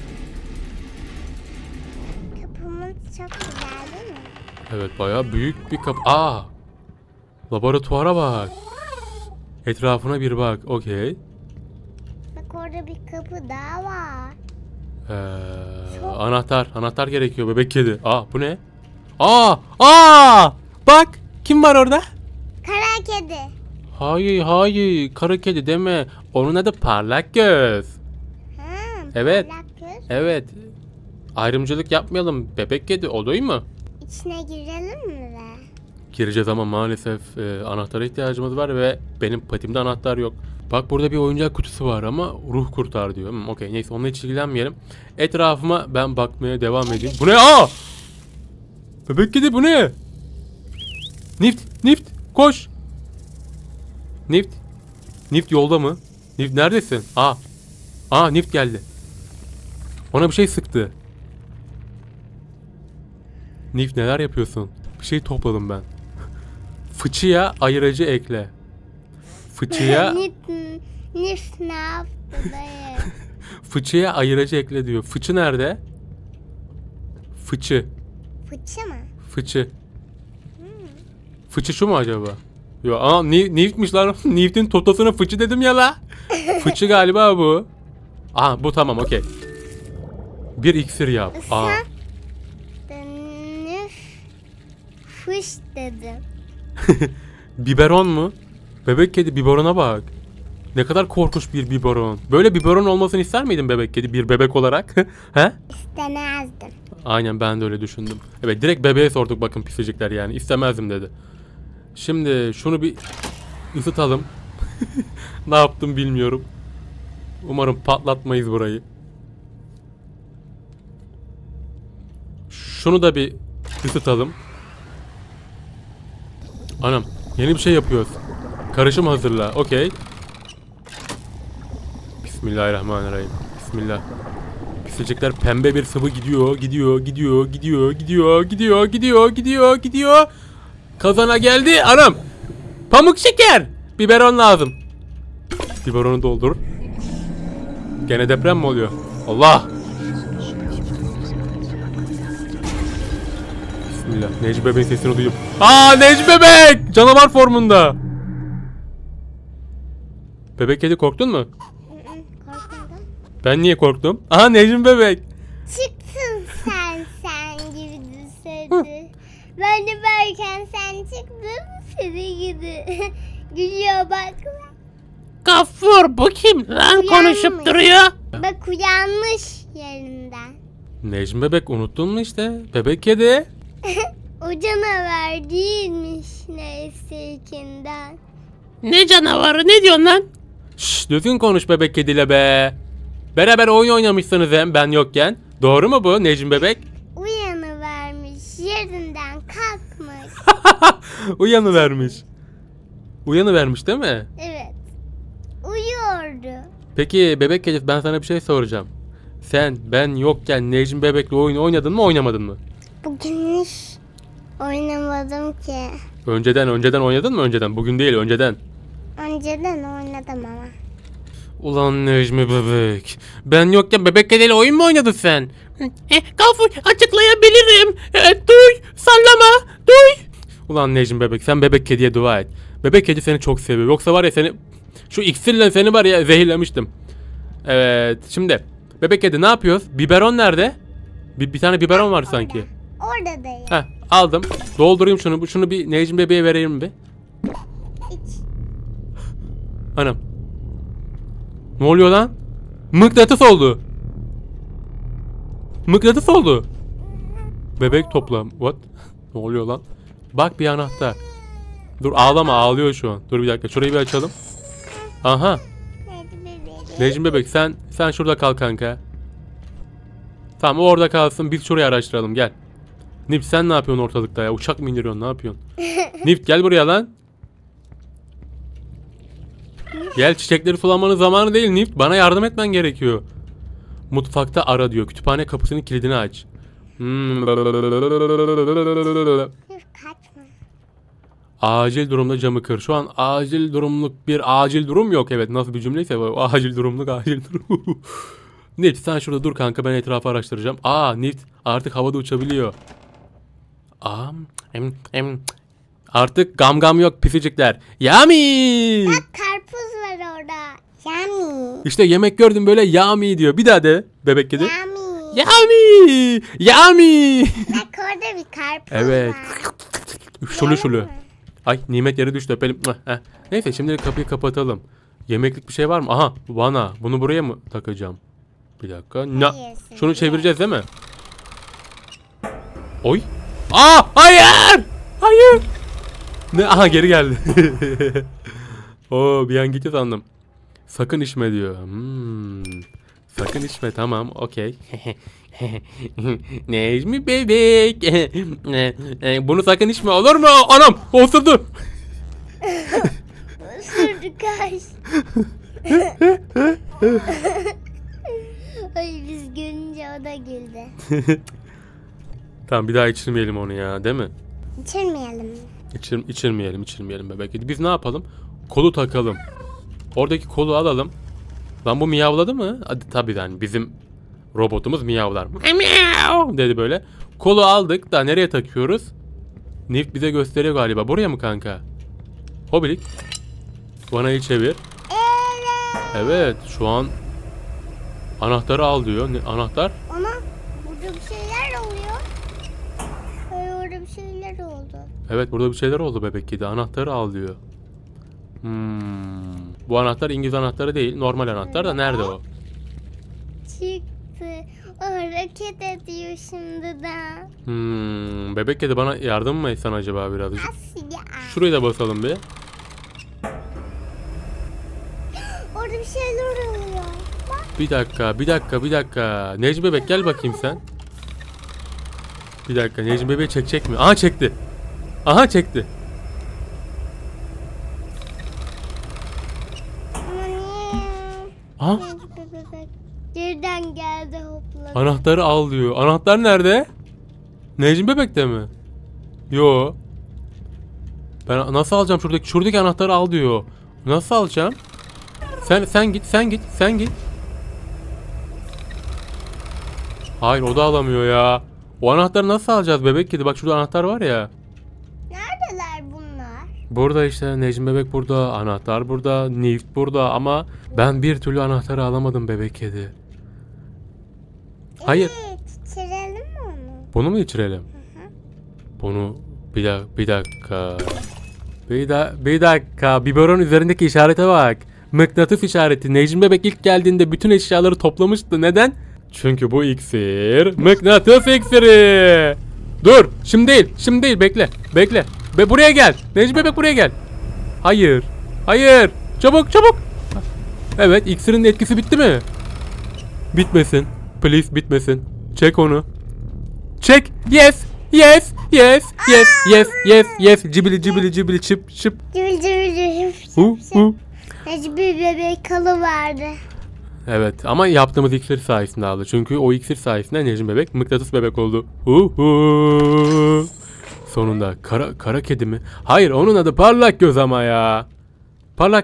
Speaker 3: Kapımız çok güzel değil mi?
Speaker 1: Evet bayağı büyük bir kapı. Aa! Laboratuvara bak. Etrafına bir bak. Okey.
Speaker 3: Bak orada bir kapı daha var.
Speaker 1: Anahtar. Anahtar gerekiyor bebek kedi. Aa bu ne? Aa! Bak kim var orada?
Speaker 3: Kara kedi.
Speaker 1: Hayır. Kara kedi deme. Onun adı parlak göz.
Speaker 3: Ha,
Speaker 1: Evet.
Speaker 3: parlak göz.
Speaker 1: Evet. Ayrımcılık yapmayalım. Bebek kedi o değil mi?
Speaker 3: İçine girelim mi be?
Speaker 1: Gireceğiz ama maalesef anahtara ihtiyacımız var ve benim patimde anahtar yok. Bak burada bir oyuncak kutusu var ama ruh kurtar diyor. Okey neyse onunla hiç ilgilenmeyelim. Etrafıma ben bakmaya devam edeyim. Bu ne? Aa! Bebek kedi bu ne? Nift koş. Nift yolda mı? Nift neredesin? Nift geldi. Ona bir şey sıktı. Nift neler yapıyorsun? Bir şey topladım ben. Fıçıya ayırıcı ekle. Fıçıya
Speaker 3: Nif ne yaptı dayı?
Speaker 1: fıçıya ayırıcı ekle diyor. Fıçı nerede? Fıçı.
Speaker 3: Fıçı mı?
Speaker 1: Fıçı. Fıçı şu mu acaba? Yo, Nift'miş lan. Nift'in totosuna fıçı dedim ya la. Fıçı galiba bu. Aha bu tamam okey. Bir iksir yap.
Speaker 3: Nif fış dedim.
Speaker 1: Biberon mu? Bebek kedi biberona bak. Ne kadar korkunç bir biberon. Böyle biberon olmasını ister miydin bebek kedi bir bebek olarak? He?
Speaker 3: İstemezdim.
Speaker 1: Aynen ben de öyle düşündüm. Evet direkt bebeğe sorduk bakın pisicikler yani. İstemezdim dedi. Şimdi şunu bir ısıtalım. Ne yaptım bilmiyorum. Umarım patlatmayız burayı. Şunu da bir ısıtalım. Anam yeni bir şey yapıyoruz. Karışım hazırla. Okey. Bismillahirrahmanirrahim. Bismillah. Pisicikler pembe bir sıvı gidiyor. Kazana geldi. Anam. Pamuk şeker. Biberon lazım. Biberonu doldur. Gene deprem mi oluyor? Allah. Bismillah. Necmi bebeğin sesini duyup. Necmi bebek. Canavar formunda. Bebek kedi korktun mu?
Speaker 3: Korkmadım.
Speaker 1: Ben niye korktum? Necmi bebek.
Speaker 3: Çıktın sen gibi dışarı. Ben de varken sen çıktın seni gibi. Gülüyor bak.
Speaker 4: Gaffur bu kim lan konuşup duruyor?
Speaker 3: Bak uyanmış yerinden.
Speaker 1: Necmi bebek unuttun mu işte? Bebek kedi.
Speaker 3: O canavar değilmiş neyse ikinden.
Speaker 4: Ne canavarı ne diyorsun lan?
Speaker 1: Şşş düzgün konuş bebek kediyle be. Beraber oyun oynamışsınız hem ben yokken. Doğru mu bu Necmi bebek?
Speaker 3: Uyanıvermiş yerinden kalkmış.
Speaker 1: Uyanıvermiş değil mi?
Speaker 3: Evet. Uyuyordu.
Speaker 1: Peki bebek kedi ben sana bir şey soracağım. Sen ben yokken Necmi bebekle oyun oynadın mı oynamadın mı?
Speaker 3: Bugün hiç oynamadım ki.
Speaker 1: Önceden oynadın mı önceden? Bugün değil önceden.
Speaker 3: Önceden oynadım ama.
Speaker 1: Ulan Necmi bebek. Ben yokken bebek kediyle oyun mu oynadın sen?
Speaker 4: Gaffur açıklayabilirim. Duy sallama duy.
Speaker 1: Ulan Necmi bebek sen bebek kediye dua et. Bebek kedi seni çok seviyor. Yoksa var ya seni şu iksirle seni var ya zehirlemiştim. Evet şimdi bebek kedi ne yapıyoruz? Biberon nerede? Bir tane biberon var sanki.
Speaker 3: Orada değil.
Speaker 1: Heh aldım. Doldurayım şunu. Şunu bir Necmi bebeğe vereyim bir.
Speaker 3: İç.
Speaker 1: Anam. Ne oluyor lan? Mıknatıs oldu. Bebek toplam. What? Ne oluyor lan? Bak bir anahtar. Dur ağlama ağlıyor şu an. Dur bir dakika şurayı bir açalım. Aha. Necmi bebek sen şurada kal kanka. Tamam o orada kalsın biz şurayı araştıralım gel. Nift sen ne yapıyorsun ortalıkta ya? Uçak mı indiriyorsun ne yapıyorsun? Nift gel buraya lan. Gel çiçekleri sulamanın zamanı değil Nift. Bana yardım etmen gerekiyor. Mutfakta ara diyor. Kütüphane kapısının kilidini aç.
Speaker 3: Kaçma.
Speaker 1: Acil durumda camı kır. Şu an acil durumluk bir acil durum yok. Evet, nasıl bir cümleyse bu. Acil durumluk acil durum. Nift sen şurada dur kanka, ben etrafı araştıracağım. Nift artık havada uçabiliyor. Artık gam yok pisicikler. Yummy!
Speaker 3: Bak karpuz var orada. Yummy.
Speaker 1: İşte yemek gördüm böyle yummy diyor. Bir daha de bebek kedi.
Speaker 3: Yummy.
Speaker 1: Yummy! Yummy!
Speaker 3: Bak orada bir karpuz
Speaker 1: Evet.
Speaker 3: var.
Speaker 1: Şulu şulu.
Speaker 3: Yiyelim mi?
Speaker 1: Ay nimet yere düştü, öpelim. Neyse şimdi kapıyı kapatalım. Yemeklik bir şey var mı? Aha vana. Bunu buraya mı takacağım? Bir dakika.
Speaker 3: Hayır,
Speaker 1: Şunu çevireceğiz değil mi? Oy. Hayır! Hayır! Ne? Aha geri geldi. Bir an gitti sandım. Sakın içme diyor. Sakın içme, tamam, okey. Necmi bebek. Bunu sakın içme, olur mu? Anam osurdu.
Speaker 3: Sürdü kaç. Ay biz gülünce o da güldü.
Speaker 1: Tamam, bir daha içirmeyelim onu ya, değil mi?
Speaker 3: İçirmeyelim mi?
Speaker 1: İçirmeyelim bebek. Biz ne yapalım? Kolu takalım. Oradaki kolu alalım. Lan bu miyavladı mı? Hadi tabii yani bizim robotumuz miyavlar. Miyav dedi böyle. Kolu aldık da nereye takıyoruz? Nift bize gösteriyor galiba. Buraya mı kanka? Hobilik. Vanayı çevir. Evet şu an anahtarı al diyor. Anahtar?
Speaker 3: Ama burada bir şeyler oluyor. Ay orada bir şeyler oldu.
Speaker 1: Evet burada bir şeyler oldu bebek kedi. Anahtarı al diyor. Bu anahtar İngiliz anahtarı değil. Normal anahtar da nerede o?
Speaker 3: Çıktı. O hareket ediyor şimdi de.
Speaker 1: Bebek kedi bana yardım mı etsen acaba birazcık?
Speaker 3: Asya.
Speaker 1: Şurayı da basalım bir.
Speaker 3: Orada bir şeyler oluyor. Bak.
Speaker 1: Bir dakika. Necmi bebek gel bakayım sen. Bir dakika, Necmi bebeği çekecek mi? Aha çekti.
Speaker 3: Ama niye?
Speaker 1: Aha
Speaker 3: Bebek geriden geldi hopladı.
Speaker 1: anahtarı al diyor. Anahtar nerede? Necmi bebekte mi? Yo. Ben nasıl alacağım şuradaki anahtarı al diyor. Nasıl alacağım? Sen git. Hayır o da alamıyor ya. O anahtarı nasıl alacağız bebek kedi? Bak şurada anahtar var ya.
Speaker 3: Neredeler bunlar?
Speaker 1: Burada işte Necmi bebek burada, anahtar burada, Nift burada ama ben bir türlü anahtarı alamadım bebek kedi. Hayır.
Speaker 3: Evet, içirelim mi onu?
Speaker 1: Bunu mu içirelim? Bunu bir dakika. Bir dakika. Biberon üzerindeki işarete bak. Mıknatıs işareti. Necmi bebek ilk geldiğinde bütün eşyaları toplamıştı. Neden? Çünkü bu iksir mıknatıs iksiri. Dur. Şimdi değil. Bekle. Buraya gel. Necmi bebek buraya gel. Hayır. Çabuk. Evet, iksirin etkisi bitti mi? Bitmesin. Please bitmesin. Çek onu. Çek. Yes. Cibili çıp.
Speaker 3: Cıvıl. Necmi bebek kalı vardı.
Speaker 1: Evet ama yaptığımız iksir sayesinde aldı. Çünkü o iksir sayesinde Necmi bebek mıknatıs bebek oldu. Sonunda kara kedi mi? Hayır, onun adı parlak göz ama ya. Parlak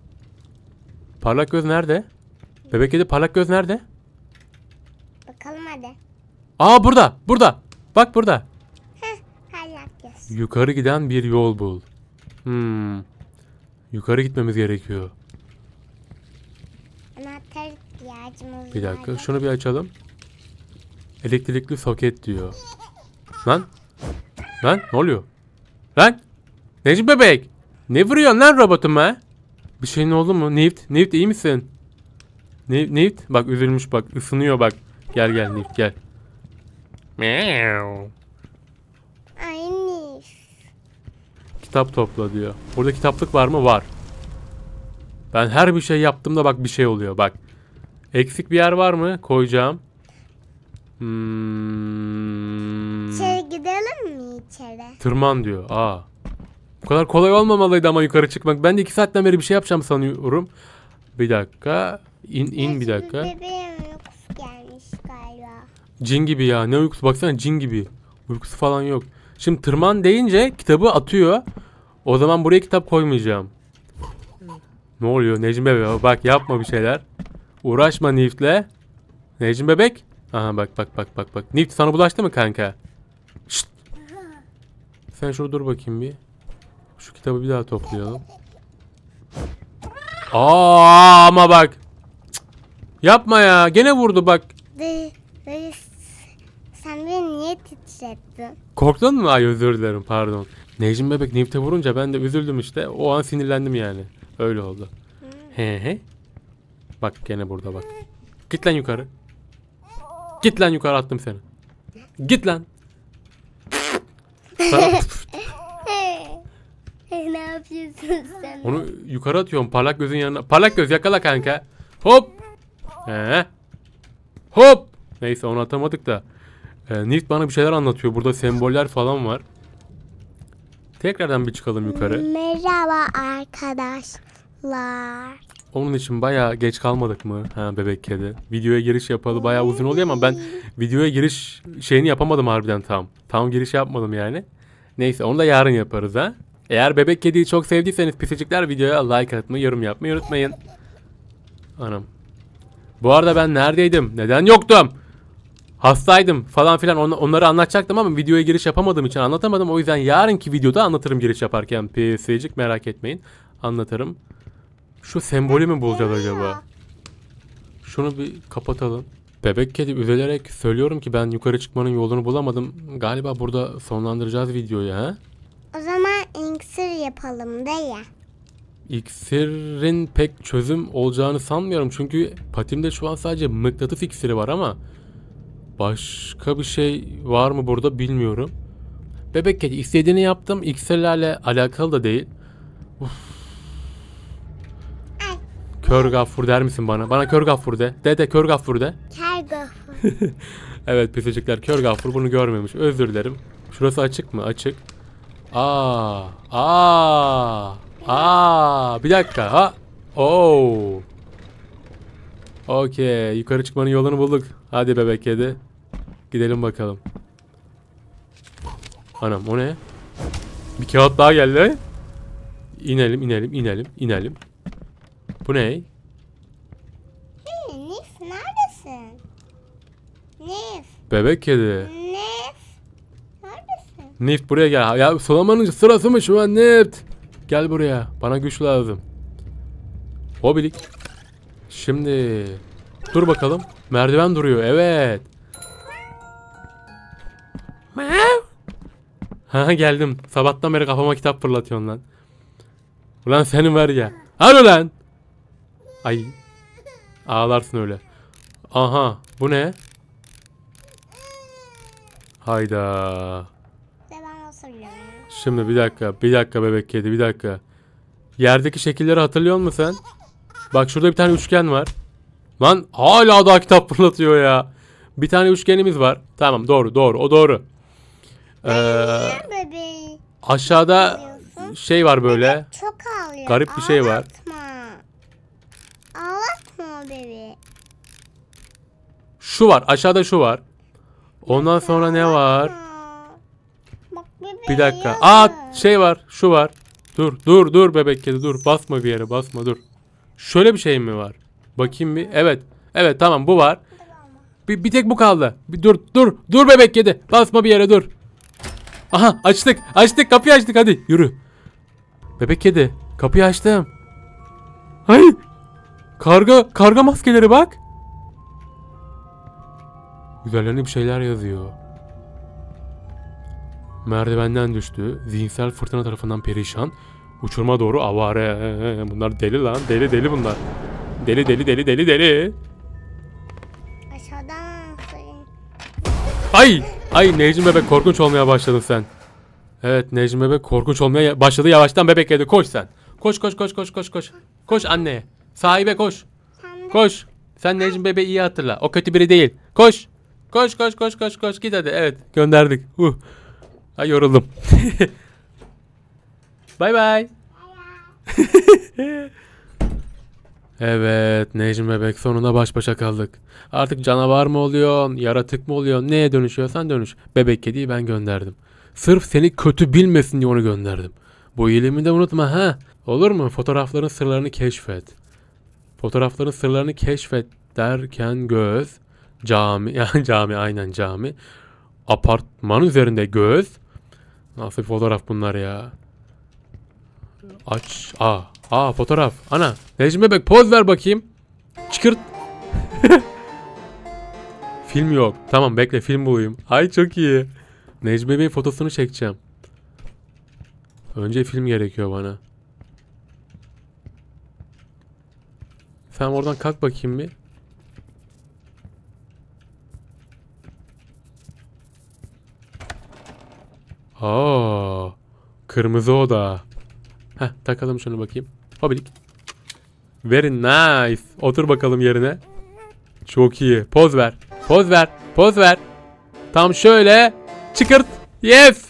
Speaker 1: göz nerede? Bebek kedi parlak göz nerede?
Speaker 3: Bakalım hadi.
Speaker 1: Burada. Bak burada.
Speaker 3: Parlak göz.
Speaker 1: Yukarı giden bir yol bul. Yukarı gitmemiz gerekiyor.
Speaker 3: Anahtar ihtiyacımız
Speaker 1: Bir dakika
Speaker 3: var.
Speaker 1: şunu bir açalım. Elektrikli soket diyor. Lan ne oluyor? Lan Necmi bebek, ne vuruyorsun lan robotuma? Bir şeyin oldu mu? Nift iyi misin? Nift bak üzülmüş, bak ısınıyor bak. Gel Nift gel. Meow.
Speaker 3: Ay Nif.
Speaker 1: Kitap topla diyor. Burada kitaplık var mı? Var. Ben her bir şey yaptığımda bak bir şey oluyor bak. Eksik bir yer var mı? Koyacağım.
Speaker 3: İçeri gidelim mi içeri?
Speaker 1: Tırman diyor. Bu kadar kolay olmamalıydı ama yukarı çıkmak. Ben de 2 saatten beri bir şey yapacağım sanıyorum. Bir dakika. İn bir dakika.
Speaker 3: Bebeğim uykusu gelmiş galiba.
Speaker 1: Cin gibi ya. Ne uykusu, baksana cin gibi. Uykusu falan yok. Şimdi tırman deyince kitabı atıyor. O zaman buraya kitap koymayacağım. Ne oluyor Necmi bebek? Bak yapma bir şeyler. Uğraşma Nift'le. Necmi bebek. Aha bak. Nift sana bulaştı mı kanka? Şşt. Sen şurada dur bakayım bir. Şu kitabı bir daha toplayalım. Ama bak. Cık. Yapma ya. Gene vurdu bak.
Speaker 3: Dayı, sen beni niye titrettin?
Speaker 1: Korktun mu? Ay özür dilerim, pardon. Necmi bebek Nift'e vurunca ben de üzüldüm işte. O an sinirlendim yani. Öyle oldu. He. Bak gene burada bak. Git lan yukarı. Git lan yukarı, attım seni. Git lan.
Speaker 3: Ne yapıyorsun sen?
Speaker 1: Onu yukarı atıyorum parlak gözün yanına. Parlak göz yakala kanka. Hop. Hop. Neyse onu atamadık da. Nift bana bir şeyler anlatıyor. Burada semboller falan var. Tekrardan bir çıkalım yukarı.
Speaker 3: Merhaba arkadaşlar.
Speaker 1: Onun için bayağı geç kalmadık mı? Ha bebek kedi. Videoya giriş yapalı bayağı uzun oluyor ama ben videoya giriş şeyini yapamadım harbiden tam. Tam giriş yapmadım yani. Neyse onu da yarın yaparız ha. Eğer bebek kediyi çok sevdiyseniz pisicikler videoya like atmayı, yorum yapmayı unutmayın. Anam. Bu arada ben neredeydim? Neden yoktum? Hastaydım falan filan, onları anlatacaktım ama videoya giriş yapamadığım için anlatamadım. O yüzden yarınki videoda anlatırım giriş yaparken. Pisicik merak etmeyin. Anlatırım. Şu sembolü mü bulacağız acaba? Şunu bir kapatalım. Bebek kedi üzülerek söylüyorum ki ben yukarı çıkmanın yolunu bulamadım. Galiba burada sonlandıracağız videoyu ha?
Speaker 3: O zaman iksir yapalım dayı.
Speaker 1: İksirin pek çözüm olacağını sanmıyorum. Çünkü patimde şu an sadece mıknatıs iksiri var ama başka bir şey var mı burada bilmiyorum. Bebek kedi istediğini yaptım. İksirlerle alakalı da değil. Kör Gaffur der misin bana? Bana Kör Gaffur de. De Kör Gaffur de. Evet pisicikler, Kör Gaffur bunu görmemiş. Özür dilerim. Şurası açık mı? Açık. Bir dakika. Ha. Oo. Okey. Yukarı çıkmanın yolunu bulduk. Hadi bebek kedi. Gidelim bakalım. Anam o ne? Bir kağıt daha geldi. İnelim. Bu ne?
Speaker 3: Nif neredesin? Nif.
Speaker 1: Bebek kedi.
Speaker 3: Nif. Neredesin?
Speaker 1: Nift buraya gel. Ya sulamanın sırası mı şu an Nift? Gel buraya. Bana güç lazım. Hobilik. Şimdi. Dur bakalım. Merdiven duruyor. Evet. Ha geldim. Sabahtan beri kafama kitap fırlatıyorsun lan. Ulan senin var ya. Hadi lan. Ay. Ağlarsın öyle. Aha. Bu ne? Hayda.
Speaker 3: Ben hatırlıyorum.
Speaker 1: Şimdi bir dakika bebek kedi, bir dakika. Yerdeki şekilleri hatırlıyor musun sen? Bak şurada bir tane üçgen var. Lan hala daha kitap fırlatıyor ya. Bir tane üçgenimiz var. Tamam doğru o doğru.
Speaker 3: Bebeği.
Speaker 1: Aşağıda şey var böyle.
Speaker 3: Çok ağlıyor.
Speaker 1: Garip bir şey var.
Speaker 3: Ağlatma bebeği.
Speaker 1: Şu var, aşağıda şu var. Ondan sonra ne var?
Speaker 3: Bak bebeği.
Speaker 1: Bir dakika. Şey var, şu var. Dur bebek kedi dur. Basma bir yere, basma dur. Şöyle bir şey mi var? Bakayım bir. Evet tamam bu var. Bir tek bu kaldı. Bir dur bebek kedi. Basma bir yere dur. Aha açtık kapıyı açtık, hadi yürü. Bebek kedi kapıyı açtım. Hayır. Karga maskeleri bak. Üzerlerine bir şeyler yazıyor. Merdivenden düştü. Zihinsel fırtına tarafından perişan. Uçuruma doğru avare. Bunlar deli lan. Deli bunlar. Deli.
Speaker 3: Aşağıdan.
Speaker 1: Ay Necmi bebek korkunç olmaya başladın sen. Evet Necmi bebek korkunç olmaya başladı. Yavaştan bebek kedi koş sen. Koş. Koş anneye. Sahibe koş. Koş. Sen Necmi bebeği iyi hatırla. O kötü biri değil. Koş. Koş git hadi. Evet gönderdik. Ay yoruldum. Bay bay. Evet Necmi bebek, sonunda baş başa kaldık. Artık canavar mı oluyorsun, yaratık mı oluyorsun, neye dönüşüyorsan dönüş. Bebek kediyi ben gönderdim. Sırf seni kötü bilmesin diye onu gönderdim. Bu iyiliğimi de unutma ha. Olur mu? Fotoğrafların sırlarını keşfet. Fotoğrafların sırlarını keşfet derken göz, cami, yani cami, aynen cami. Apartman üzerinde göz. Nasıl bir fotoğraf bunlar ya? Aç. Fotoğraf. Ana. Necmi bebek poz ver bakayım. Çıkırt. Film yok. Tamam bekle, film bulayım. Ay çok iyi. Necmi bebek'in fotosunu çekeceğim. Önce film gerekiyor bana. Sen oradan kalk bakayım bir. Kırmızı oda. Heh, takalım şunu bakayım. Hobilik. Very nice. Otur bakalım yerine. Çok iyi. Poz ver. Poz ver. Poz ver. Tam şöyle. Çıkırt. Yes.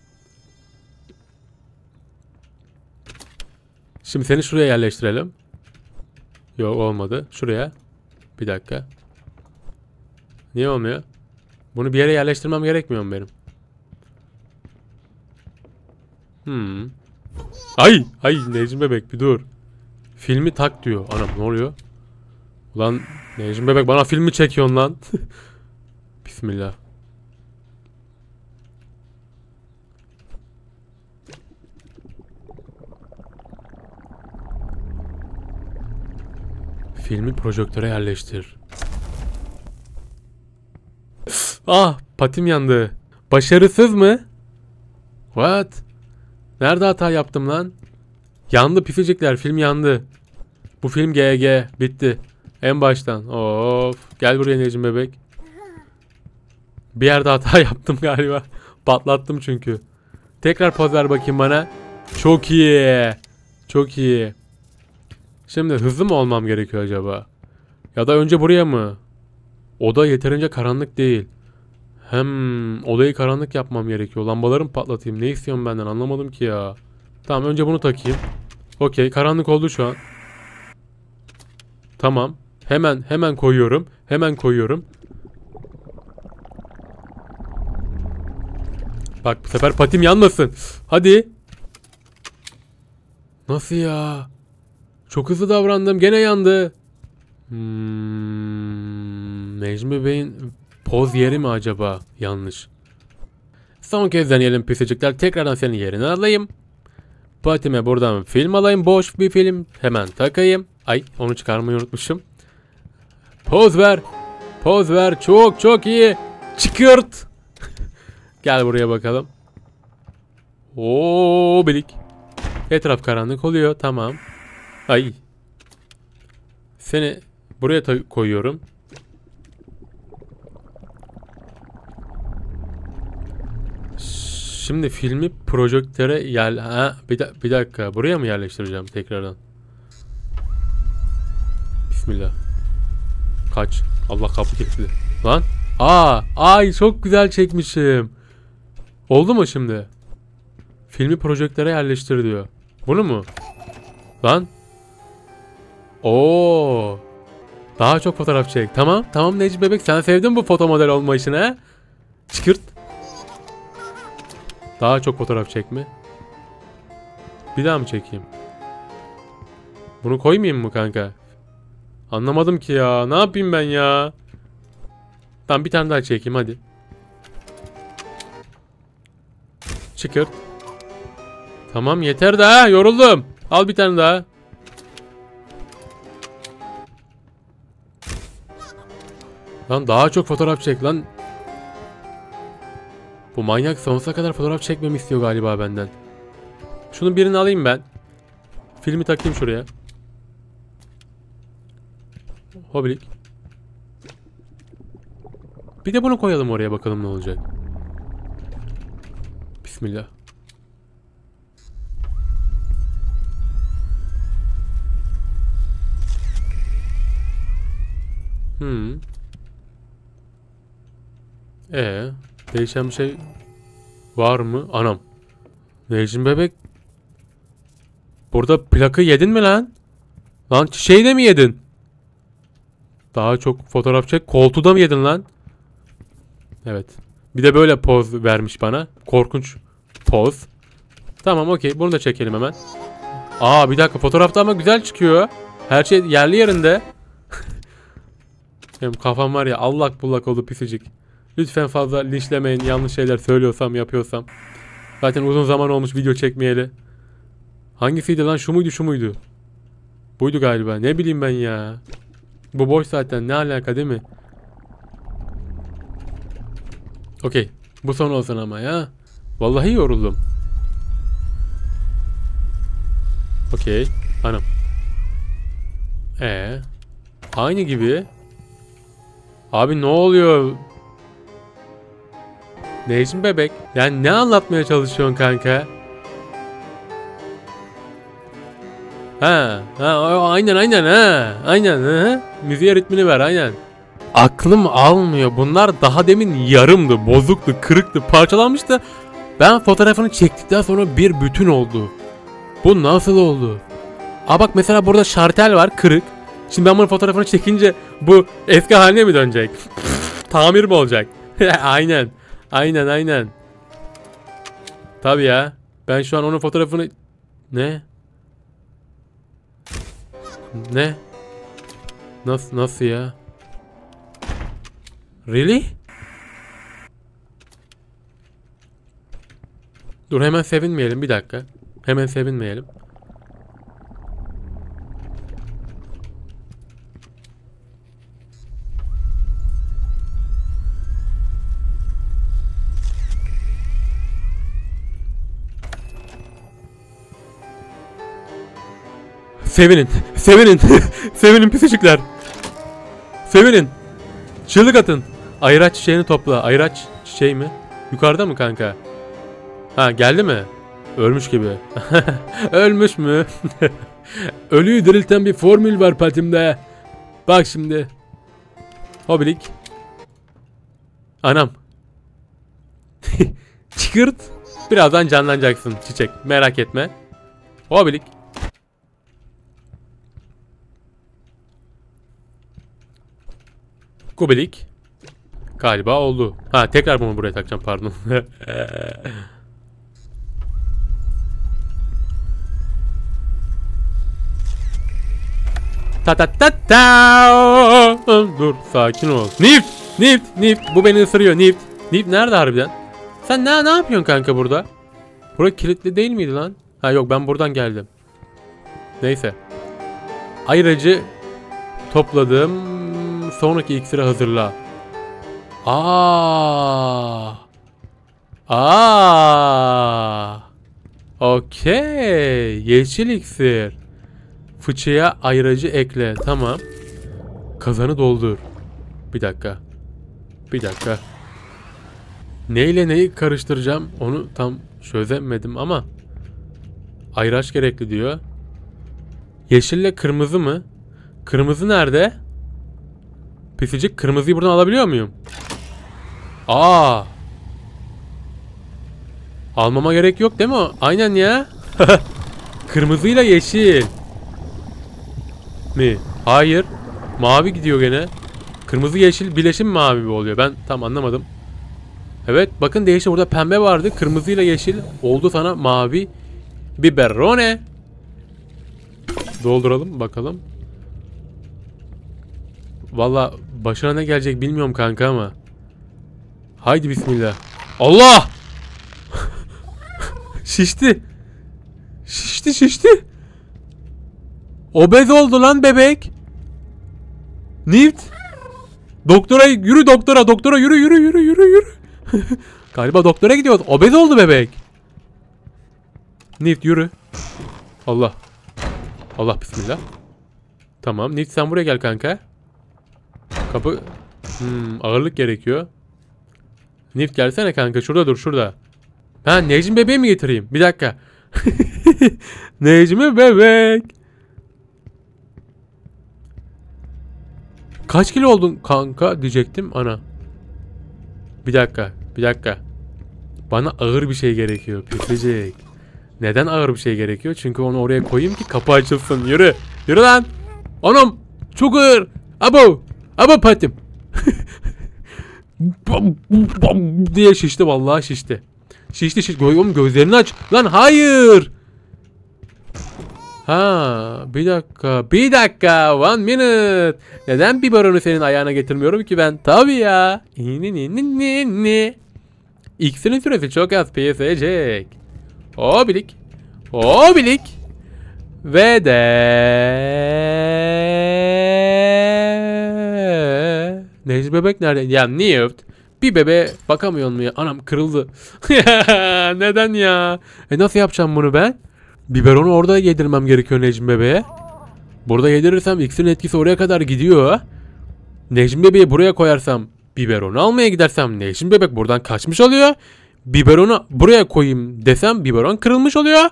Speaker 1: Şimdi seni şuraya yerleştirelim. Yok olmadı. Şuraya. Bir dakika. Niye olmuyor? Bunu bir yere yerleştirmem gerekmiyor mu benim? Ay Necmi bebek bir dur. Filmi tak diyor. Anam ne oluyor? Ulan Necmi bebek bana filmi çekiyorsun lan. Bismillah. Filmi projektöre yerleştir. Patim yandı. Başarısız mı? What? Nerede hata yaptım lan? Yandı pisicikler, film yandı. Bu film GG bitti. En baştan. Of. Gel buraya Necmi bebek. Bir yerde hata yaptım galiba. Patlattım çünkü. Tekrar poz ver bakayım bana. Çok iyi. Çok iyi. Şimdi hızlı mı olmam gerekiyor acaba? Ya da önce buraya mı? Oda yeterince karanlık değil. Odayı karanlık yapmam gerekiyor. Lambaları mı patlatayım? Ne istiyorum benden? Anlamadım ki ya. Tamam önce bunu takayım. Okey, karanlık oldu şu an. Tamam. Hemen koyuyorum. Hemen koyuyorum. Bak bu sefer patim yanmasın. Hadi. Nasıl ya? Çok hızlı davrandım. Gene yandı. Necmi Bey'in poz yeri mi acaba? Yanlış. Son kez deneyelim pisicikler. Tekrardan senin yerini alayım. Patime buradan film alayım. Boş bir film. Hemen takayım. Ay onu çıkarmayı unutmuşum. Poz ver. Poz ver. Çok iyi. Çıkırt. Gel buraya bakalım. Bilik. Etraf karanlık oluyor. Tamam. Ay. Seni buraya koyuyorum. Şimdi filmi projektöre bir dakika. Buraya mı yerleştireceğim tekrardan? Bismillah. Kaç. Allah kapı kilitli. Lan. Ay çok güzel çekmişim. Oldu mu şimdi? Filmi projektöre yerleştir diyor. Bunu mu? Lan. Daha çok fotoğraf çek. Tamam Necmi bebek, sen sevdin bu foto model olma işini he? Çıkırt. Daha çok fotoğraf çekme. Bir daha mı çekeyim? Bunu koymayayım mı kanka? Anlamadım ki ya. Ne yapayım ben ya? Tamam bir tane daha çekeyim hadi. Çıkırt. Tamam yeter daha. Yoruldum. Al bir tane daha. Lan daha çok fotoğraf çek lan. Bu manyak sonsuza kadar fotoğraf çekmemi istiyor galiba benden. Şunun birini alayım ben. Filmi takayım şuraya. Hobilik. Bir de bunu koyalım oraya, bakalım ne olacak. Bismillah. Değişen bir şey var mı? Anam. Necmi bebek. Burada plakı yedin mi lan? Lan çiçeği de mi yedin? Daha çok fotoğraf çek. Koltuğu da mı yedin lan? Evet. Bir de böyle poz vermiş bana. Korkunç poz. Tamam okey. Bunu da çekelim hemen. Aa bir dakika. Fotoğrafta ama güzel çıkıyor. Her şey yerli yerinde. Benim kafam var ya allak bullak oldu pisicik. Lütfen fazla linçlemeyin. Yanlış şeyler söylüyorsam yapıyorsam. Zaten uzun zaman olmuş video çekmeyeli. Hangisiydi lan? Şu muydu şu muydu? Buydu galiba. Ne bileyim ben ya. Bu boş zaten. Ne alaka değil mi? Okey. Bu son olsun ama ya. Vallahi yoruldum. Okey. Anam. Aynı gibi. Abi ne oluyor? Ne için bebek? Yani ne anlatmaya çalışıyorsun kanka? Aynen aynen. Müziğe ritmini ver aynen. Aklım almıyor. Bunlar daha demin yarımdı, bozuktu, kırıktı, parçalanmıştı. Ben fotoğrafını çektikten sonra bir bütün oldu. Bu nasıl oldu? Bak mesela burada şartel var, kırık. Şimdi ben bunun fotoğrafını çekince bu eski haline mi dönecek? Tamir mi olacak? Aynen. Tabii ya. Ben şu an onun fotoğrafını... Ne? Nasıl ya? Really? Dur hemen sevinmeyelim bir dakika. Hemen sevinmeyelim. Sevinin. Sevinin pisicikler. Sevinin. Çığlık atın. Ayraç çiçeğini topla. Ayraç çiçeği mi? Yukarıda mı kanka? Geldi mi? Ölmüş gibi. Ölmüş mü? Ölüyü dirilten bir formül var patimde. Bak şimdi. Hobilik. Anam. Çıkırt. Birazdan canlanacaksın çiçek. Merak etme. Hobilik. Kubelik. Galiba oldu. Tekrar bunu buraya takacağım pardon. Dur sakin ol. Nift. Bu beni ısırıyor Nift nerede harbiden? Sen ne yapıyorsun kanka burada? Burası kilitli değil miydi lan? Yok ben buradan geldim. Neyse. Ayrıcı topladım. Sonraki iksiri hazırla. Okey. Yeşil iksir. Fıçıya ayrıcı ekle. Tamam. Kazanı doldur. Bir dakika. Neyle neyi karıştıracağım? Onu tam çözemedim ama. Ayraç gerekli diyor. Yeşille kırmızı mı? Kırmızı nerede? Pisicik kırmızıyı buradan alabiliyor muyum? Almama gerek yok değil mi o? Aynen ya. Kırmızıyla yeşil. Mi? Hayır. Mavi gidiyor gene. Kırmızı yeşil bileşim mavi oluyor. Ben tam anlamadım. Evet bakın değişti. Burada pembe vardı. Kırmızıyla yeşil oldu sana mavi biberone. Dolduralım bakalım. Valla başına ne gelecek bilmiyorum kanka ama. Haydi bismillah. Allah! Şişti. Obez oldu lan bebek. Nift. Doktora yürü doktora yürü. Galiba doktora gidiyoruz. Obez oldu bebek. Nift yürü. Allah bismillah. Tamam Nift sen buraya gel kanka. Kapı. Ağırlık gerekiyor. Nift gelsene kanka şurada dur şurada. Necmi bebeği mi getireyim? Bir dakika. Necmi bebek. Kaç kilo oldun kanka diyecektim ana. Bir dakika. Bana ağır bir şey gerekiyor. Pisecek. Neden ağır bir şey gerekiyor? Çünkü onu oraya koyayım ki kapı açılsın. Yürü lan. Anam çok ağır. Abo. Abo patim. diye şişti vallahi şişti. Şişti. Oğlum gözlerini aç. Lan hayır. Ha bir dakika. 1 minute. Neden biberonu senin ayağına getirmiyorum ki ben? Tabii ya. X'inin süresi çok az PS'cek. Hobilik. Ve de Necmi bebek nerede? Ya Newt. Bir bebeğe bakamıyor mu ya? Anam kırıldı. Neden ya? Nasıl yapacağım bunu ben? Biberonu orada yedirmem gerekiyor Necmi bebeğe. Burada yedirirsem X'in etkisi oraya kadar gidiyor. Necmi bebeği buraya koyarsam, biberonu almaya gidersem Necmi bebek buradan kaçmış oluyor. Biberonu buraya koyayım desem biberon kırılmış oluyor.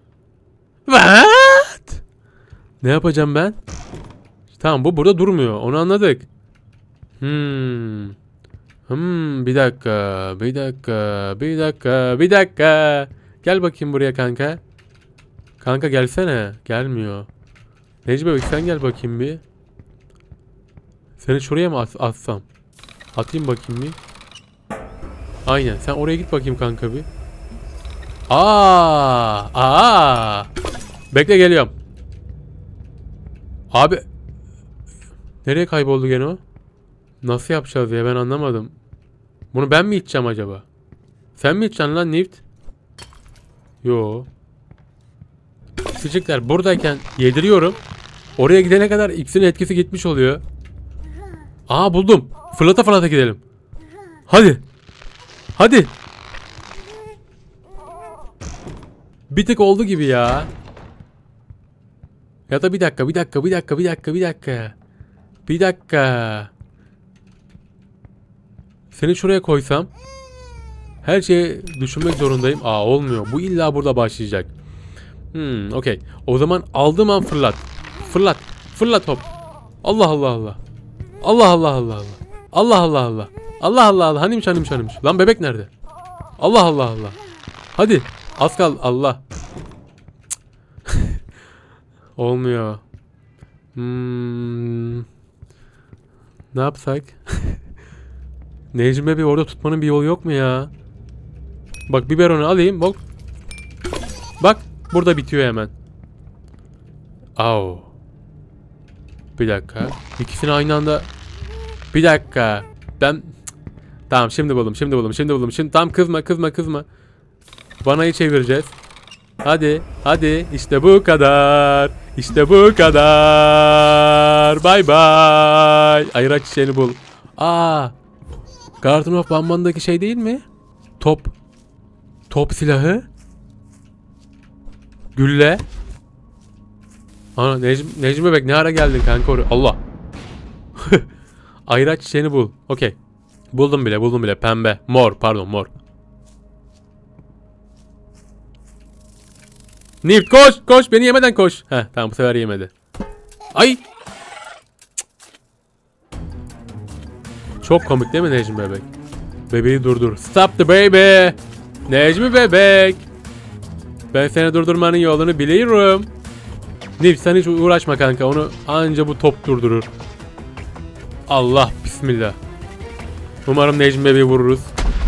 Speaker 1: What? Ne yapacağım ben? Tamam bu burada durmuyor. Onu anladık. Bir dakika. Gel bakayım buraya kanka. Kanka gelsene. Gelmiyor. Necmi bebek sen gel bakayım bir. Seni şuraya mı atsam? Atayım bakayım bir. Aynen. Sen oraya git bakayım kanka bir. Bekle geliyorum. Abi. Nereye kayboldu gene o? Nasıl yapacağız ya ben anlamadım. Bunu ben mi içeceğim acaba? Sen mi içeceksin lan Newt? Yo. Küçükler buradayken yediriyorum. Oraya gidene kadar X'in etkisi gitmiş oluyor. Buldum. Fırlata gidelim. Hadi. Bir tık oldu gibi ya. Ya da bir dakika. Seni şuraya koysam. Her şeyi düşünmek zorundayım. Olmuyor. Bu illa burada başlayacak. Okey. O zaman aldığım an fırlat. Fırlat hop. Allah. Allah. Hanimiş. Lan bebek nerede? Allah. Hadi. Az kal. Allah. Olmuyor. Ne yapsak? Necmi bebeği orada tutmanın bir yolu yok mu ya? Bak biberonu alayım. Bak. Burada bitiyor hemen. Bir dakika. İkisini aynı anda. Bir dakika. Tamam şimdi buldum. Şimdi tam kızma. Vanayı çevireceğiz. Hadi. İşte bu kadar. Bye bye. Ayraç çiçeğini bul. Garden of Banban'daki şey değil mi? Top silahı. Gülle. Necmi bebek ne ara geldin kanka oraya? Allah. Ayraç çiçeğini bul. Okey. Buldum bile. Pembe. Mor. Newt koş. Beni yemeden koş. Tamam bu sefer yemedi. Ay. Çok komik değil mi Necmi bebek? Bebeği durdur. Stop the baby. Necmi bebek. Ben seni durdurmanın yolunu biliyorum. Newt sen hiç uğraşma kanka. Onu anca bu top durdurur. Allah bismillah. Umarım Necmi bebeği vururuz.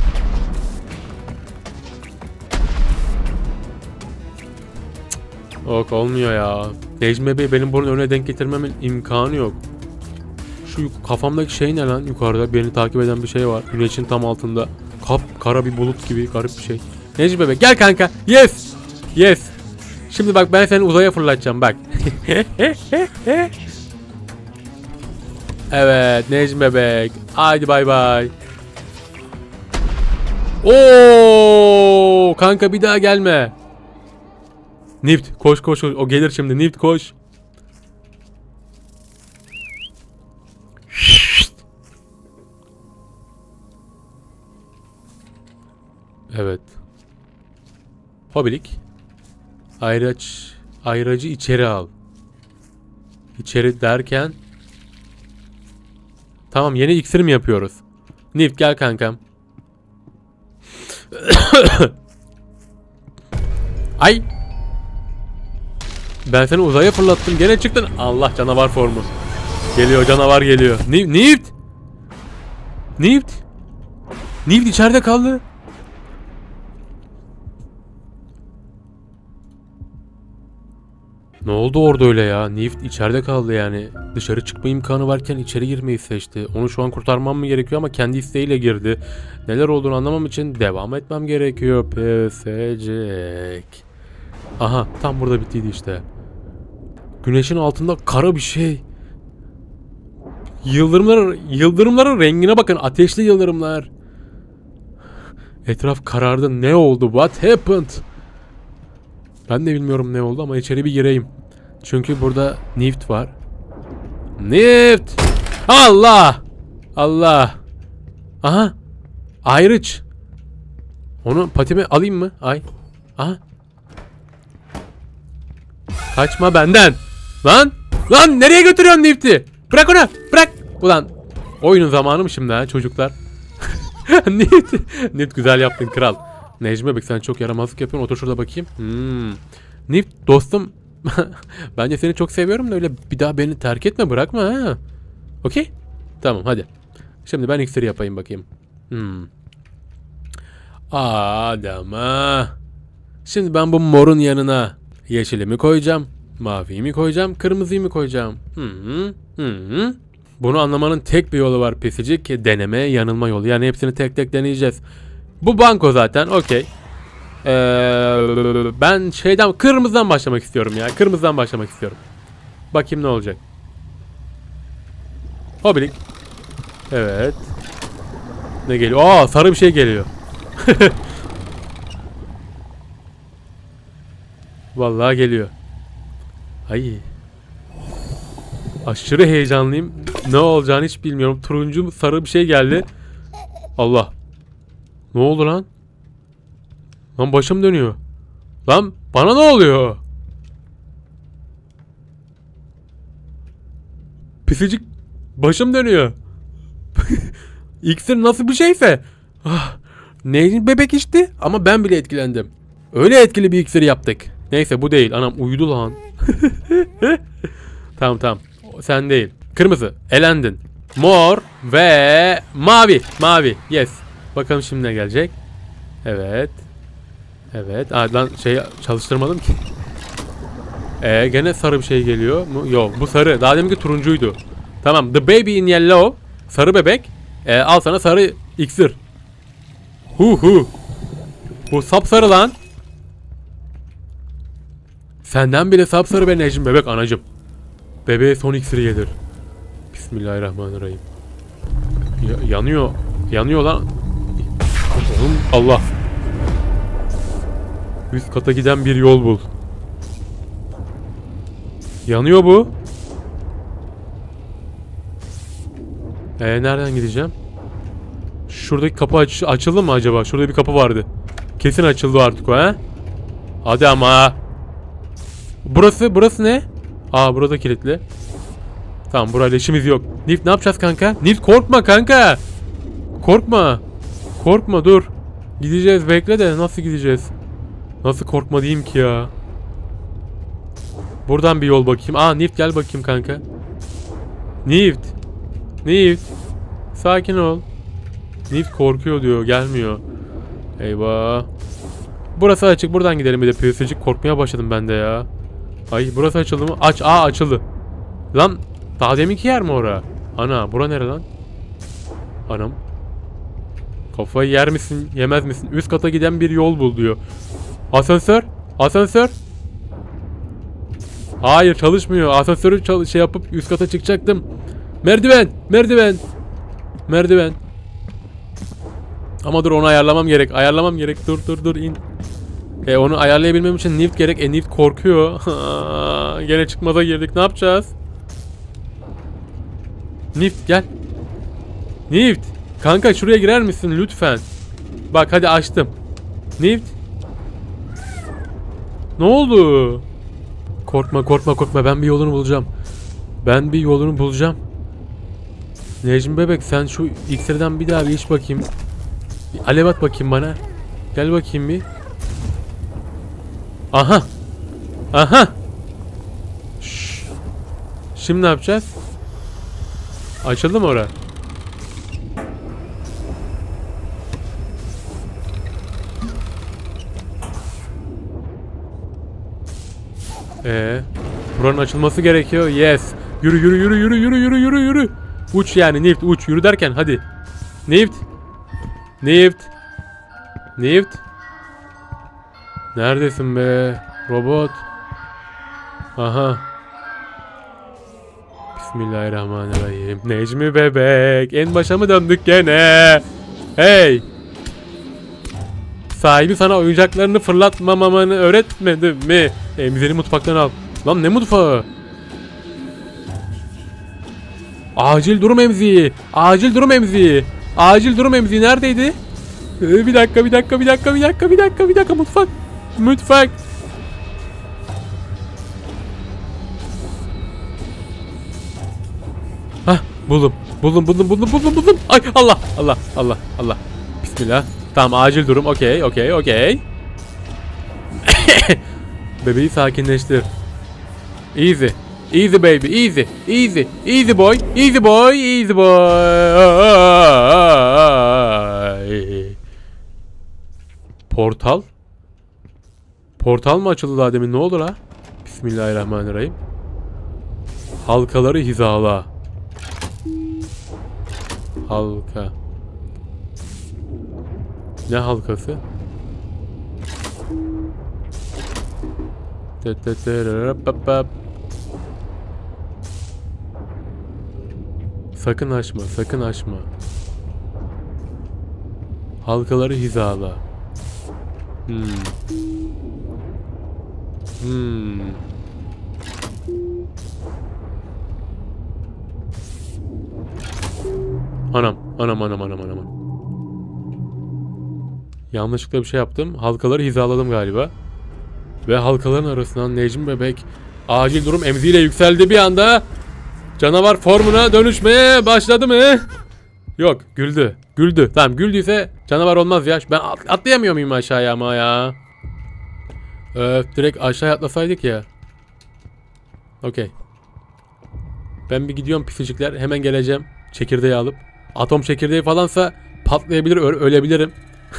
Speaker 1: Yok olmuyor ya. Necmi bebeği benim bunun önüne denk getirmemin imkanı yok. Şu kafamdaki şey ne lan yukarıda? Beni takip eden bir şey var. Güneşin tam altında. Kara bir bulut gibi garip bir şey. Necmi bebek gel kanka. Yes. Şimdi bak ben seni uzaya fırlatacağım bak. Evet Necmi bebek. Haydi bay bay. Kanka bir daha gelme. Newt koş. O gelir şimdi. Newt koş. Evet. Hobilik. Ayracı içeri al. İçeri derken. Tamam yeni iksir mi yapıyoruz? Newt gel kankam. Ay. Ben seni uzaya fırlattım. Gene çıktın. Allah, canavar formu. Geliyor, canavar geliyor. Nift. Nift içeride kaldı. Ne oldu orada öyle ya? Nift içeride kaldı yani. Dışarı çıkma imkanı varken içeri girmeyi seçti. Onu şu an kurtarmam mı gerekiyor ama kendi isteğiyle girdi. Neler olduğunu anlamam için devam etmem gerekiyor. Pesecek. Aha, tam burada bittiydi işte. Güneşin altında kara bir şey. Yıldırımların rengine bakın. Ateşli yıldırımlar. Etraf karardı. Ne oldu? What happened? Ben de bilmiyorum ne oldu ama içeri bir gireyim. Çünkü burada Nift var. Nift! Allah! Allah! Aha! Ayrıç! Onu patime alayım mı? Ay. Aha! Kaçma benden! Lan! Lan nereye götürüyorsun Nift'i? Bırak onu! Bırak! Ulan oyunun zamanı mı şimdi ha çocuklar? Nift güzel yaptın kral. Necmi bebek sen çok yaramazlık yapıyorsun. Otur şurada bakayım. Nift dostum. Bence seni çok seviyorum da öyle bir daha beni terk etme, bırakma ha. Okey? Tamam hadi. Şimdi ben iksiri yapayım bakayım. Adama. Şimdi ben bu morun yanına yeşilimi koyacağım. Maviyi mi koyacağım? Kırmızıyı mı koyacağım? Bunu anlamanın tek bir yolu var pisicik. Deneme yanılma yolu. Yani hepsini tek tek deneyeceğiz. Bu banko zaten. Okey. Ben kırmızıdan başlamak istiyorum ya. Kırmızıdan başlamak istiyorum. Bakayım ne olacak. Hobilik. Evet. Ne geliyor? Aa, sarı bir şey geliyor. Vallahi geliyor. Ay. Aşırı heyecanlıyım. Ne olacağını hiç bilmiyorum. Turuncu sarı bir şey geldi. Allah. Ne oldu lan? Lan başım dönüyor. Lan bana ne oluyor? Pisicik başım dönüyor. İksir nasıl bir şeyse. Necmi bebek içti ama ben bile etkilendim. Öyle etkili bir iksir yaptık. Neyse bu değil. Anam uyudu lan. Tamam. Sen değil. Kırmızı. Elendin. Mor ve mavi. Mavi. Yes. Bakalım şimdi ne gelecek. Evet. Lan çalıştırmadım ki. Gene sarı bir şey geliyor mu? Yok, bu sarı. Daha deminki turuncuydu. Tamam. The baby in yellow. Sarı bebek. Al sana sarı iksir. Bu sapsarı lan. Senden bile sapsarı be Necmi bebek anacım. Bebeğe son iksiri gelir. Bismillahirrahmanirrahim. Yanıyor lan. Oğlum Allah. Üst kata giden bir yol bul. Yanıyor bu. Nereden gideceğim? Şuradaki kapı açıldı mı acaba? Şurada bir kapı vardı. Kesin açıldı artık o ha. Hadi ama. Burası ne? Burada kilitli. Tamam, burayla işimiz yok. Nift ne yapacağız kanka? Nift korkma kanka. Korkma dur. Gideceğiz, bekle de nasıl gideceğiz? Nasıl korkma diyeyim ki ya? Buradan bir yol bakayım. Nift gel bakayım kanka. Nift. Sakin ol. Nift korkuyor diyor, gelmiyor. Eyvah. Burası açık, buradan gidelim bir de piyasacık. Korkmaya başladım ben de ya. Ay burası açıldı mı? Açıldı. Lan daha deminki yer mi ora? Ana bura nere lan? Anam. Kafayı yer misin yemez misin? Üst kata giden bir yol bul diyor. Asansör. Hayır çalışmıyor. Asansörü yapıp üst kata çıkacaktım. Merdiven. Ama dur, onu ayarlamam gerek. Dur in. Onu ayarlayabilmem için Nift gerek. Nift korkuyor. Gene çıkmaza girdik. Ne yapacağız? Nift gel. Nift. Kanka şuraya girer misin lütfen? Bak hadi açtım. Nift. Ne oldu? Korkma. Ben bir yolunu bulacağım. Necmi bebek sen şu iksirden bir daha bir iç bakayım. Bir alev at bakayım bana. Gel bakayım bir. Aha. Şimdi ne yapacağız? Açıldı mı orası? Buranın açılması gerekiyor. Yes. Yürü yürü yürü yürü yürü yürü yürü yürü. Uç yani Nift uç. Yürü derken hadi. Nift. Nift. Nift. Neredesin be? Robot. Aha. Bismillahirrahmanirrahim. Necmi bebek. En başa mı döndük gene? Hey. Sahibi sana oyuncaklarını fırlatmamanı öğretmedi mi? Emzeni mutfaktan al. Lan ne mutfağı? Acil durum emziği. Acil durum emziği. Acil durum emziği neredeydi? Bir dakika mutfak. Mutfak. Hah buldum. Buldum. Ay Allah. Bismillah. Tamam acil durum. Okey. Bebeği sakinleştir. Easy. Easy baby. Easy boy. Portal. Portal mı açıldı daha demin? Ne oldu la? Bismillahirrahmanirrahim. Halkaları hizala. Halka. Ne halkası? Sakın açma. Halkaları hizala. Anam. Yanlışlıkla bir şey yaptım. Halkaları hizaladım galiba. Ve halkaların arasından Necmi bebek acil durum emziğiyle yükseldi bir anda. Canavar formuna dönüşmeye başladı mı? Yok, güldü. Tamam, güldüyse canavar olmaz ya. Ben atlayamıyor muyum aşağıya ama ya? Direkt aşağıya atlasaydık ya. Okey. Ben bir gidiyorum pisicikler. Hemen geleceğim. Çekirdeği alıp. Atom çekirdeği falansa patlayabilir, ölebilirim.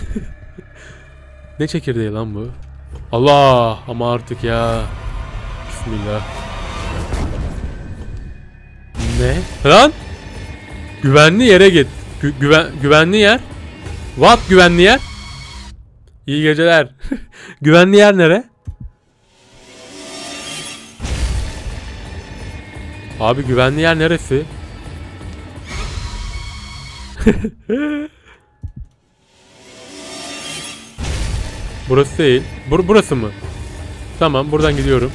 Speaker 1: Ne çekirdeği lan bu? Allah ama artık ya. Bismillah. Ne? Lan? Güvenli yere git. Güvenli yer? What güvenli yer? İyi geceler. Güvenli yer nere? Abi güvenli yer neresi? Burası değil. Burası mı? Tamam, buradan gidiyorum.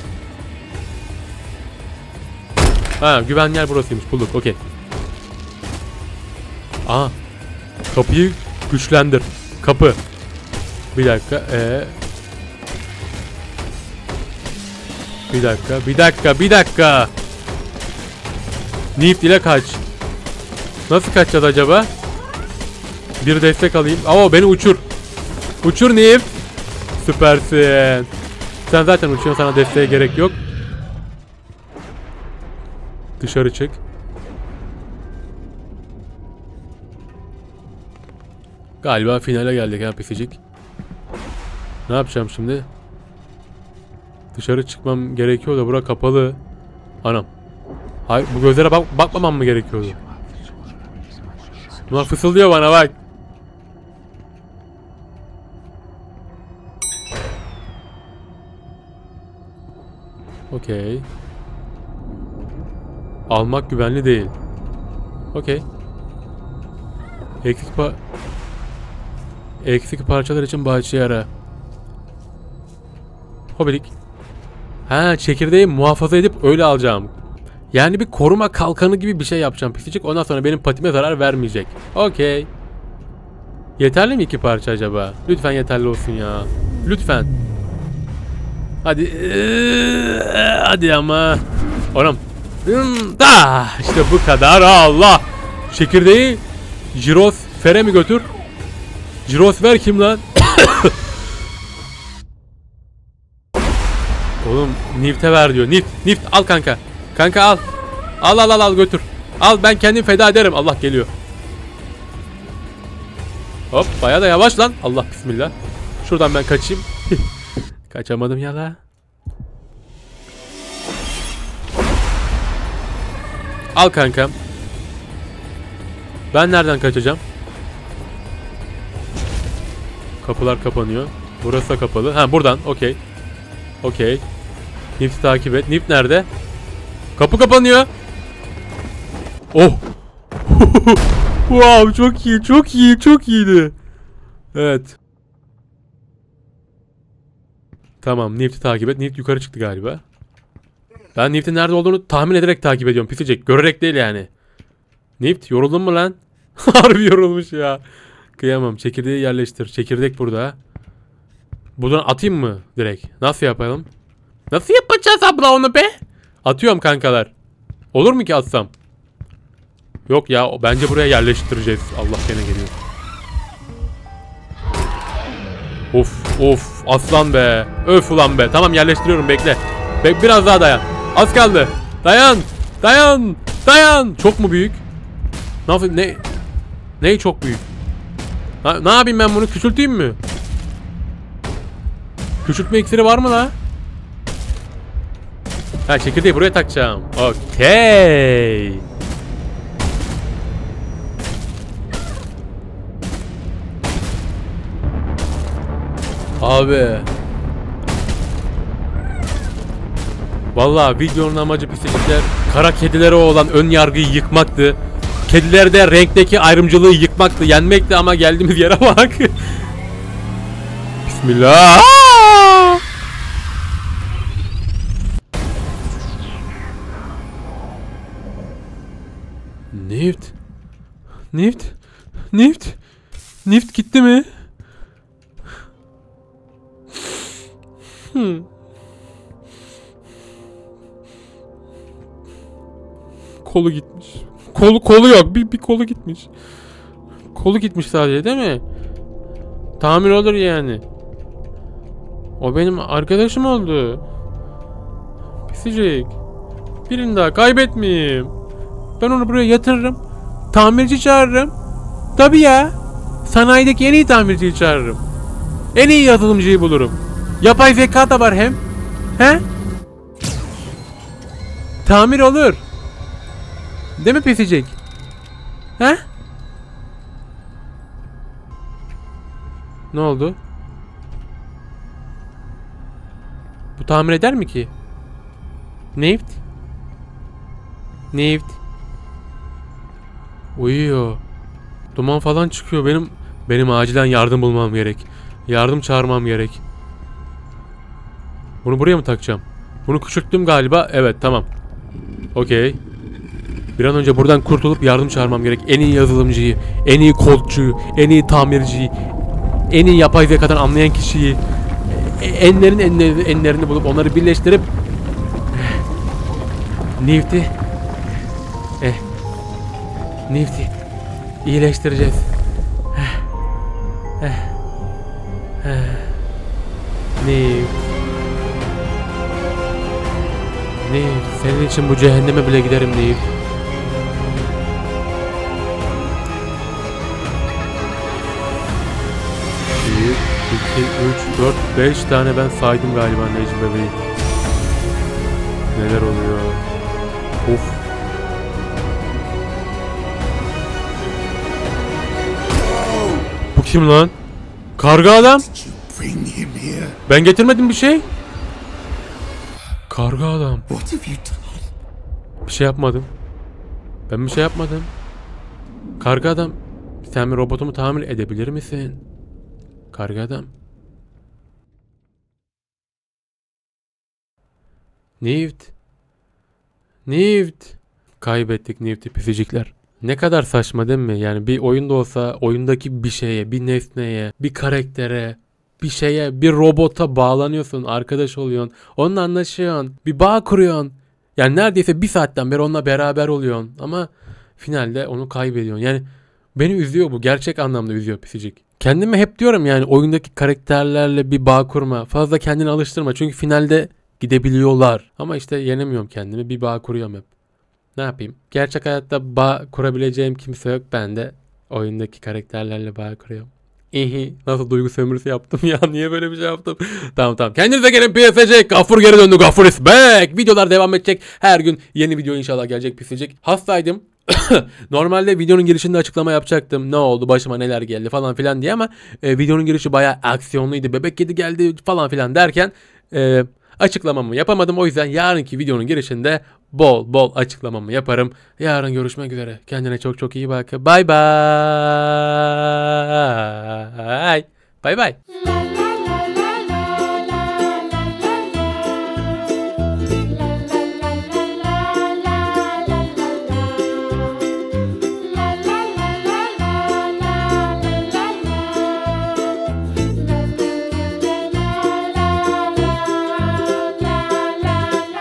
Speaker 1: Ha, güvenli yer burasıymış. Bulduk. Okey. Aha. Kapıyı güçlendir. Kapı. Bir dakika. Bir dakika. Nift ile kaç. Nasıl kaçacağız acaba? Bir destek alayım. Aa, beni uçur. Uçur Nift. Süpersin. Sen zaten uçuyorsun, sana desteğe gerek yok. Dışarı çık. Galiba finale geldik ha pisicik. Ne yapacağım şimdi? Dışarı çıkmam gerekiyor da bura kapalı. Anam. Hayır, bu gözlere bakmamam mı gerekiyordu? Bunlar fısıldıyor bana bak. Okey. Almak güvenli değil. Okey. Eksik parçalar için bahçeyi ara. Hobilik. Ha, çekirdeği muhafaza edip öyle alacağım. Yani bir koruma kalkanı gibi bir şey yapacağım pisicik. Ondan sonra benim patime zarar vermeyecek. Okey. Yeterli mi 2 parça acaba? Lütfen yeterli olsun ya. Lütfen. Hadi. Hadi ama. Oğlum. İşte bu kadar. Allah. Çekirdeği Jirosfer'e mi götür? Jirosfer kim lan? Oğlum Nift'e ver diyor. Nift al kanka. Kanka al. Al al al al götür. Al ben kendim feda ederim. Allah geliyor. Hop bayağı da yavaş lan. Allah bismillah. Şuradan ben kaçayım. Kaçamadım ya la. Al kankam. Ben nereden kaçacağım? Kapılar kapanıyor. Burası da kapalı. Ha buradan. Okey. Okey. Nift'i takip et. Nift nerede? Kapı kapanıyor. Oh. Wow çok iyi. Çok iyi. Çok iyiydi. Evet. Tamam. Nift'i takip et. Nift yukarı çıktı galiba. Ben Nift'in nerede olduğunu tahmin ederek takip ediyorum. Pisecek. Görerek değil yani. Nift yoruldun mu lan? Harbi yorulmuş ya. Kıyamam. Çekirdeği yerleştir. Çekirdek burada. Buradan atayım mı direkt? Nasıl yapalım?
Speaker 4: Nasıl yapacağız abla onu be?
Speaker 1: Atıyorum kankalar. Olur mu ki atsam? Yok ya bence buraya yerleştireceğiz. Allah gene geliyor. Of of aslan be. Öf ulan be. Tamam yerleştiriyorum bekle. Biraz daha dayan. Az kaldı. Dayan. Dayan. Dayan. Çok mu büyük? Ne çok büyük? Ne yapayım ben bunu küçülteyim mi? Küçültme iksiri var mı la? Ha çekirdeği buraya takacağım. Okey. Abi. Vallahi videonun amacı pislikler kara kedilere olan ön yargıyı yıkmaktı. Kedilerde renkteki ayrımcılığı yıkmaktı, yenmekti ama geldiğimiz yere bak. Bismillah. Nift gitti mi? Kolu gitmiş. Kolu yok. Bir kolu gitmiş. Kolu gitmiş sadece değil mi? Tamir olur yani. O benim arkadaşım oldu. Pisecek. Birini daha kaybetmeyeyim. Ben onu buraya yatırırım. Tamirci çağırırım. Tabii ya. Sanayideki en iyi tamirciyi çağırırım. En iyi yazılımcıyı bulurum. Yapay zeka da var hem. He? Tamir olur. Değil mi pisecek? He? Ne oldu? Bu tamir eder mi ki? Nift? Uyuyor. Duman falan çıkıyor. Benim acilen yardım bulmam gerek. Yardım çağırmam gerek. Bunu buraya mı takacağım? Bunu küçülttüm galiba. Evet tamam. Okey. Bir an önce buradan kurtulup yardım çağırmam gerek. En iyi yazılımcıyı, en iyi kodcuyu, en iyi tamirciyi, en iyi yapay zekadan anlayan kişiyi, enlerini bulup onları birleştirip Nift'i iyileştireceğiz. Nift, senin için bu cehenneme bile giderim Nift. Bir, 2, 3, 4, 5 tane ben saydım galiba Necmi bebeği. Neler oluyor? Of. Bu kim lan? Karga adam. Ben getirmedim bir şey. Karga adam. Bir şey yapmadım. Ben bir şey yapmadım. Karga adam. Sen bir robotumu tamir edebilir misin? Karga adam. Nift. Kaybettik Nift'i pisicikler. Ne kadar saçma değil mi? Yani bir oyunda olsa oyundaki bir şeye, bir nesneye, bir karaktere, bir şeye, bir robota bağlanıyorsun, arkadaş oluyorsun, onunla anlaşıyorsun, bir bağ kuruyorsun. Yani neredeyse bir saatten beri onunla beraber oluyorsun ama finalde onu kaybediyorsun. Yani beni üzüyor bu. Gerçek anlamda üzüyor pisicik. Kendime hep diyorum yani oyundaki karakterlerle bir bağ kurma. Fazla kendini alıştırma. Çünkü finalde gidebiliyorlar. Ama işte yenemiyorum kendimi. Bir bağ kuruyorum hep. Ne yapayım? Gerçek hayatta bağ kurabileceğim kimse yok. Ben de oyundaki karakterlerle bağ kuruyorum. Nasıl duygu sömürüsü yaptım ya? Niye böyle bir şey yaptım? Tamam. Kendinize gelin PSC. Gaffur geri döndü. Gaffur is back. Videolar devam edecek. Her gün yeni video inşallah gelecek PSC. Hastaydım. Normalde videonun girişinde açıklama yapacaktım. Ne oldu? Başıma neler geldi falan filan diye ama videonun girişi bayağı aksiyonluydu. Bebek kedi geldi falan filan derken açıklamamı yapamadım. O yüzden yarınki videonun girişinde bol açıklamamı yaparım. Yarın görüşmek üzere. Kendine çok iyi bak. Bye bye. Bye bye.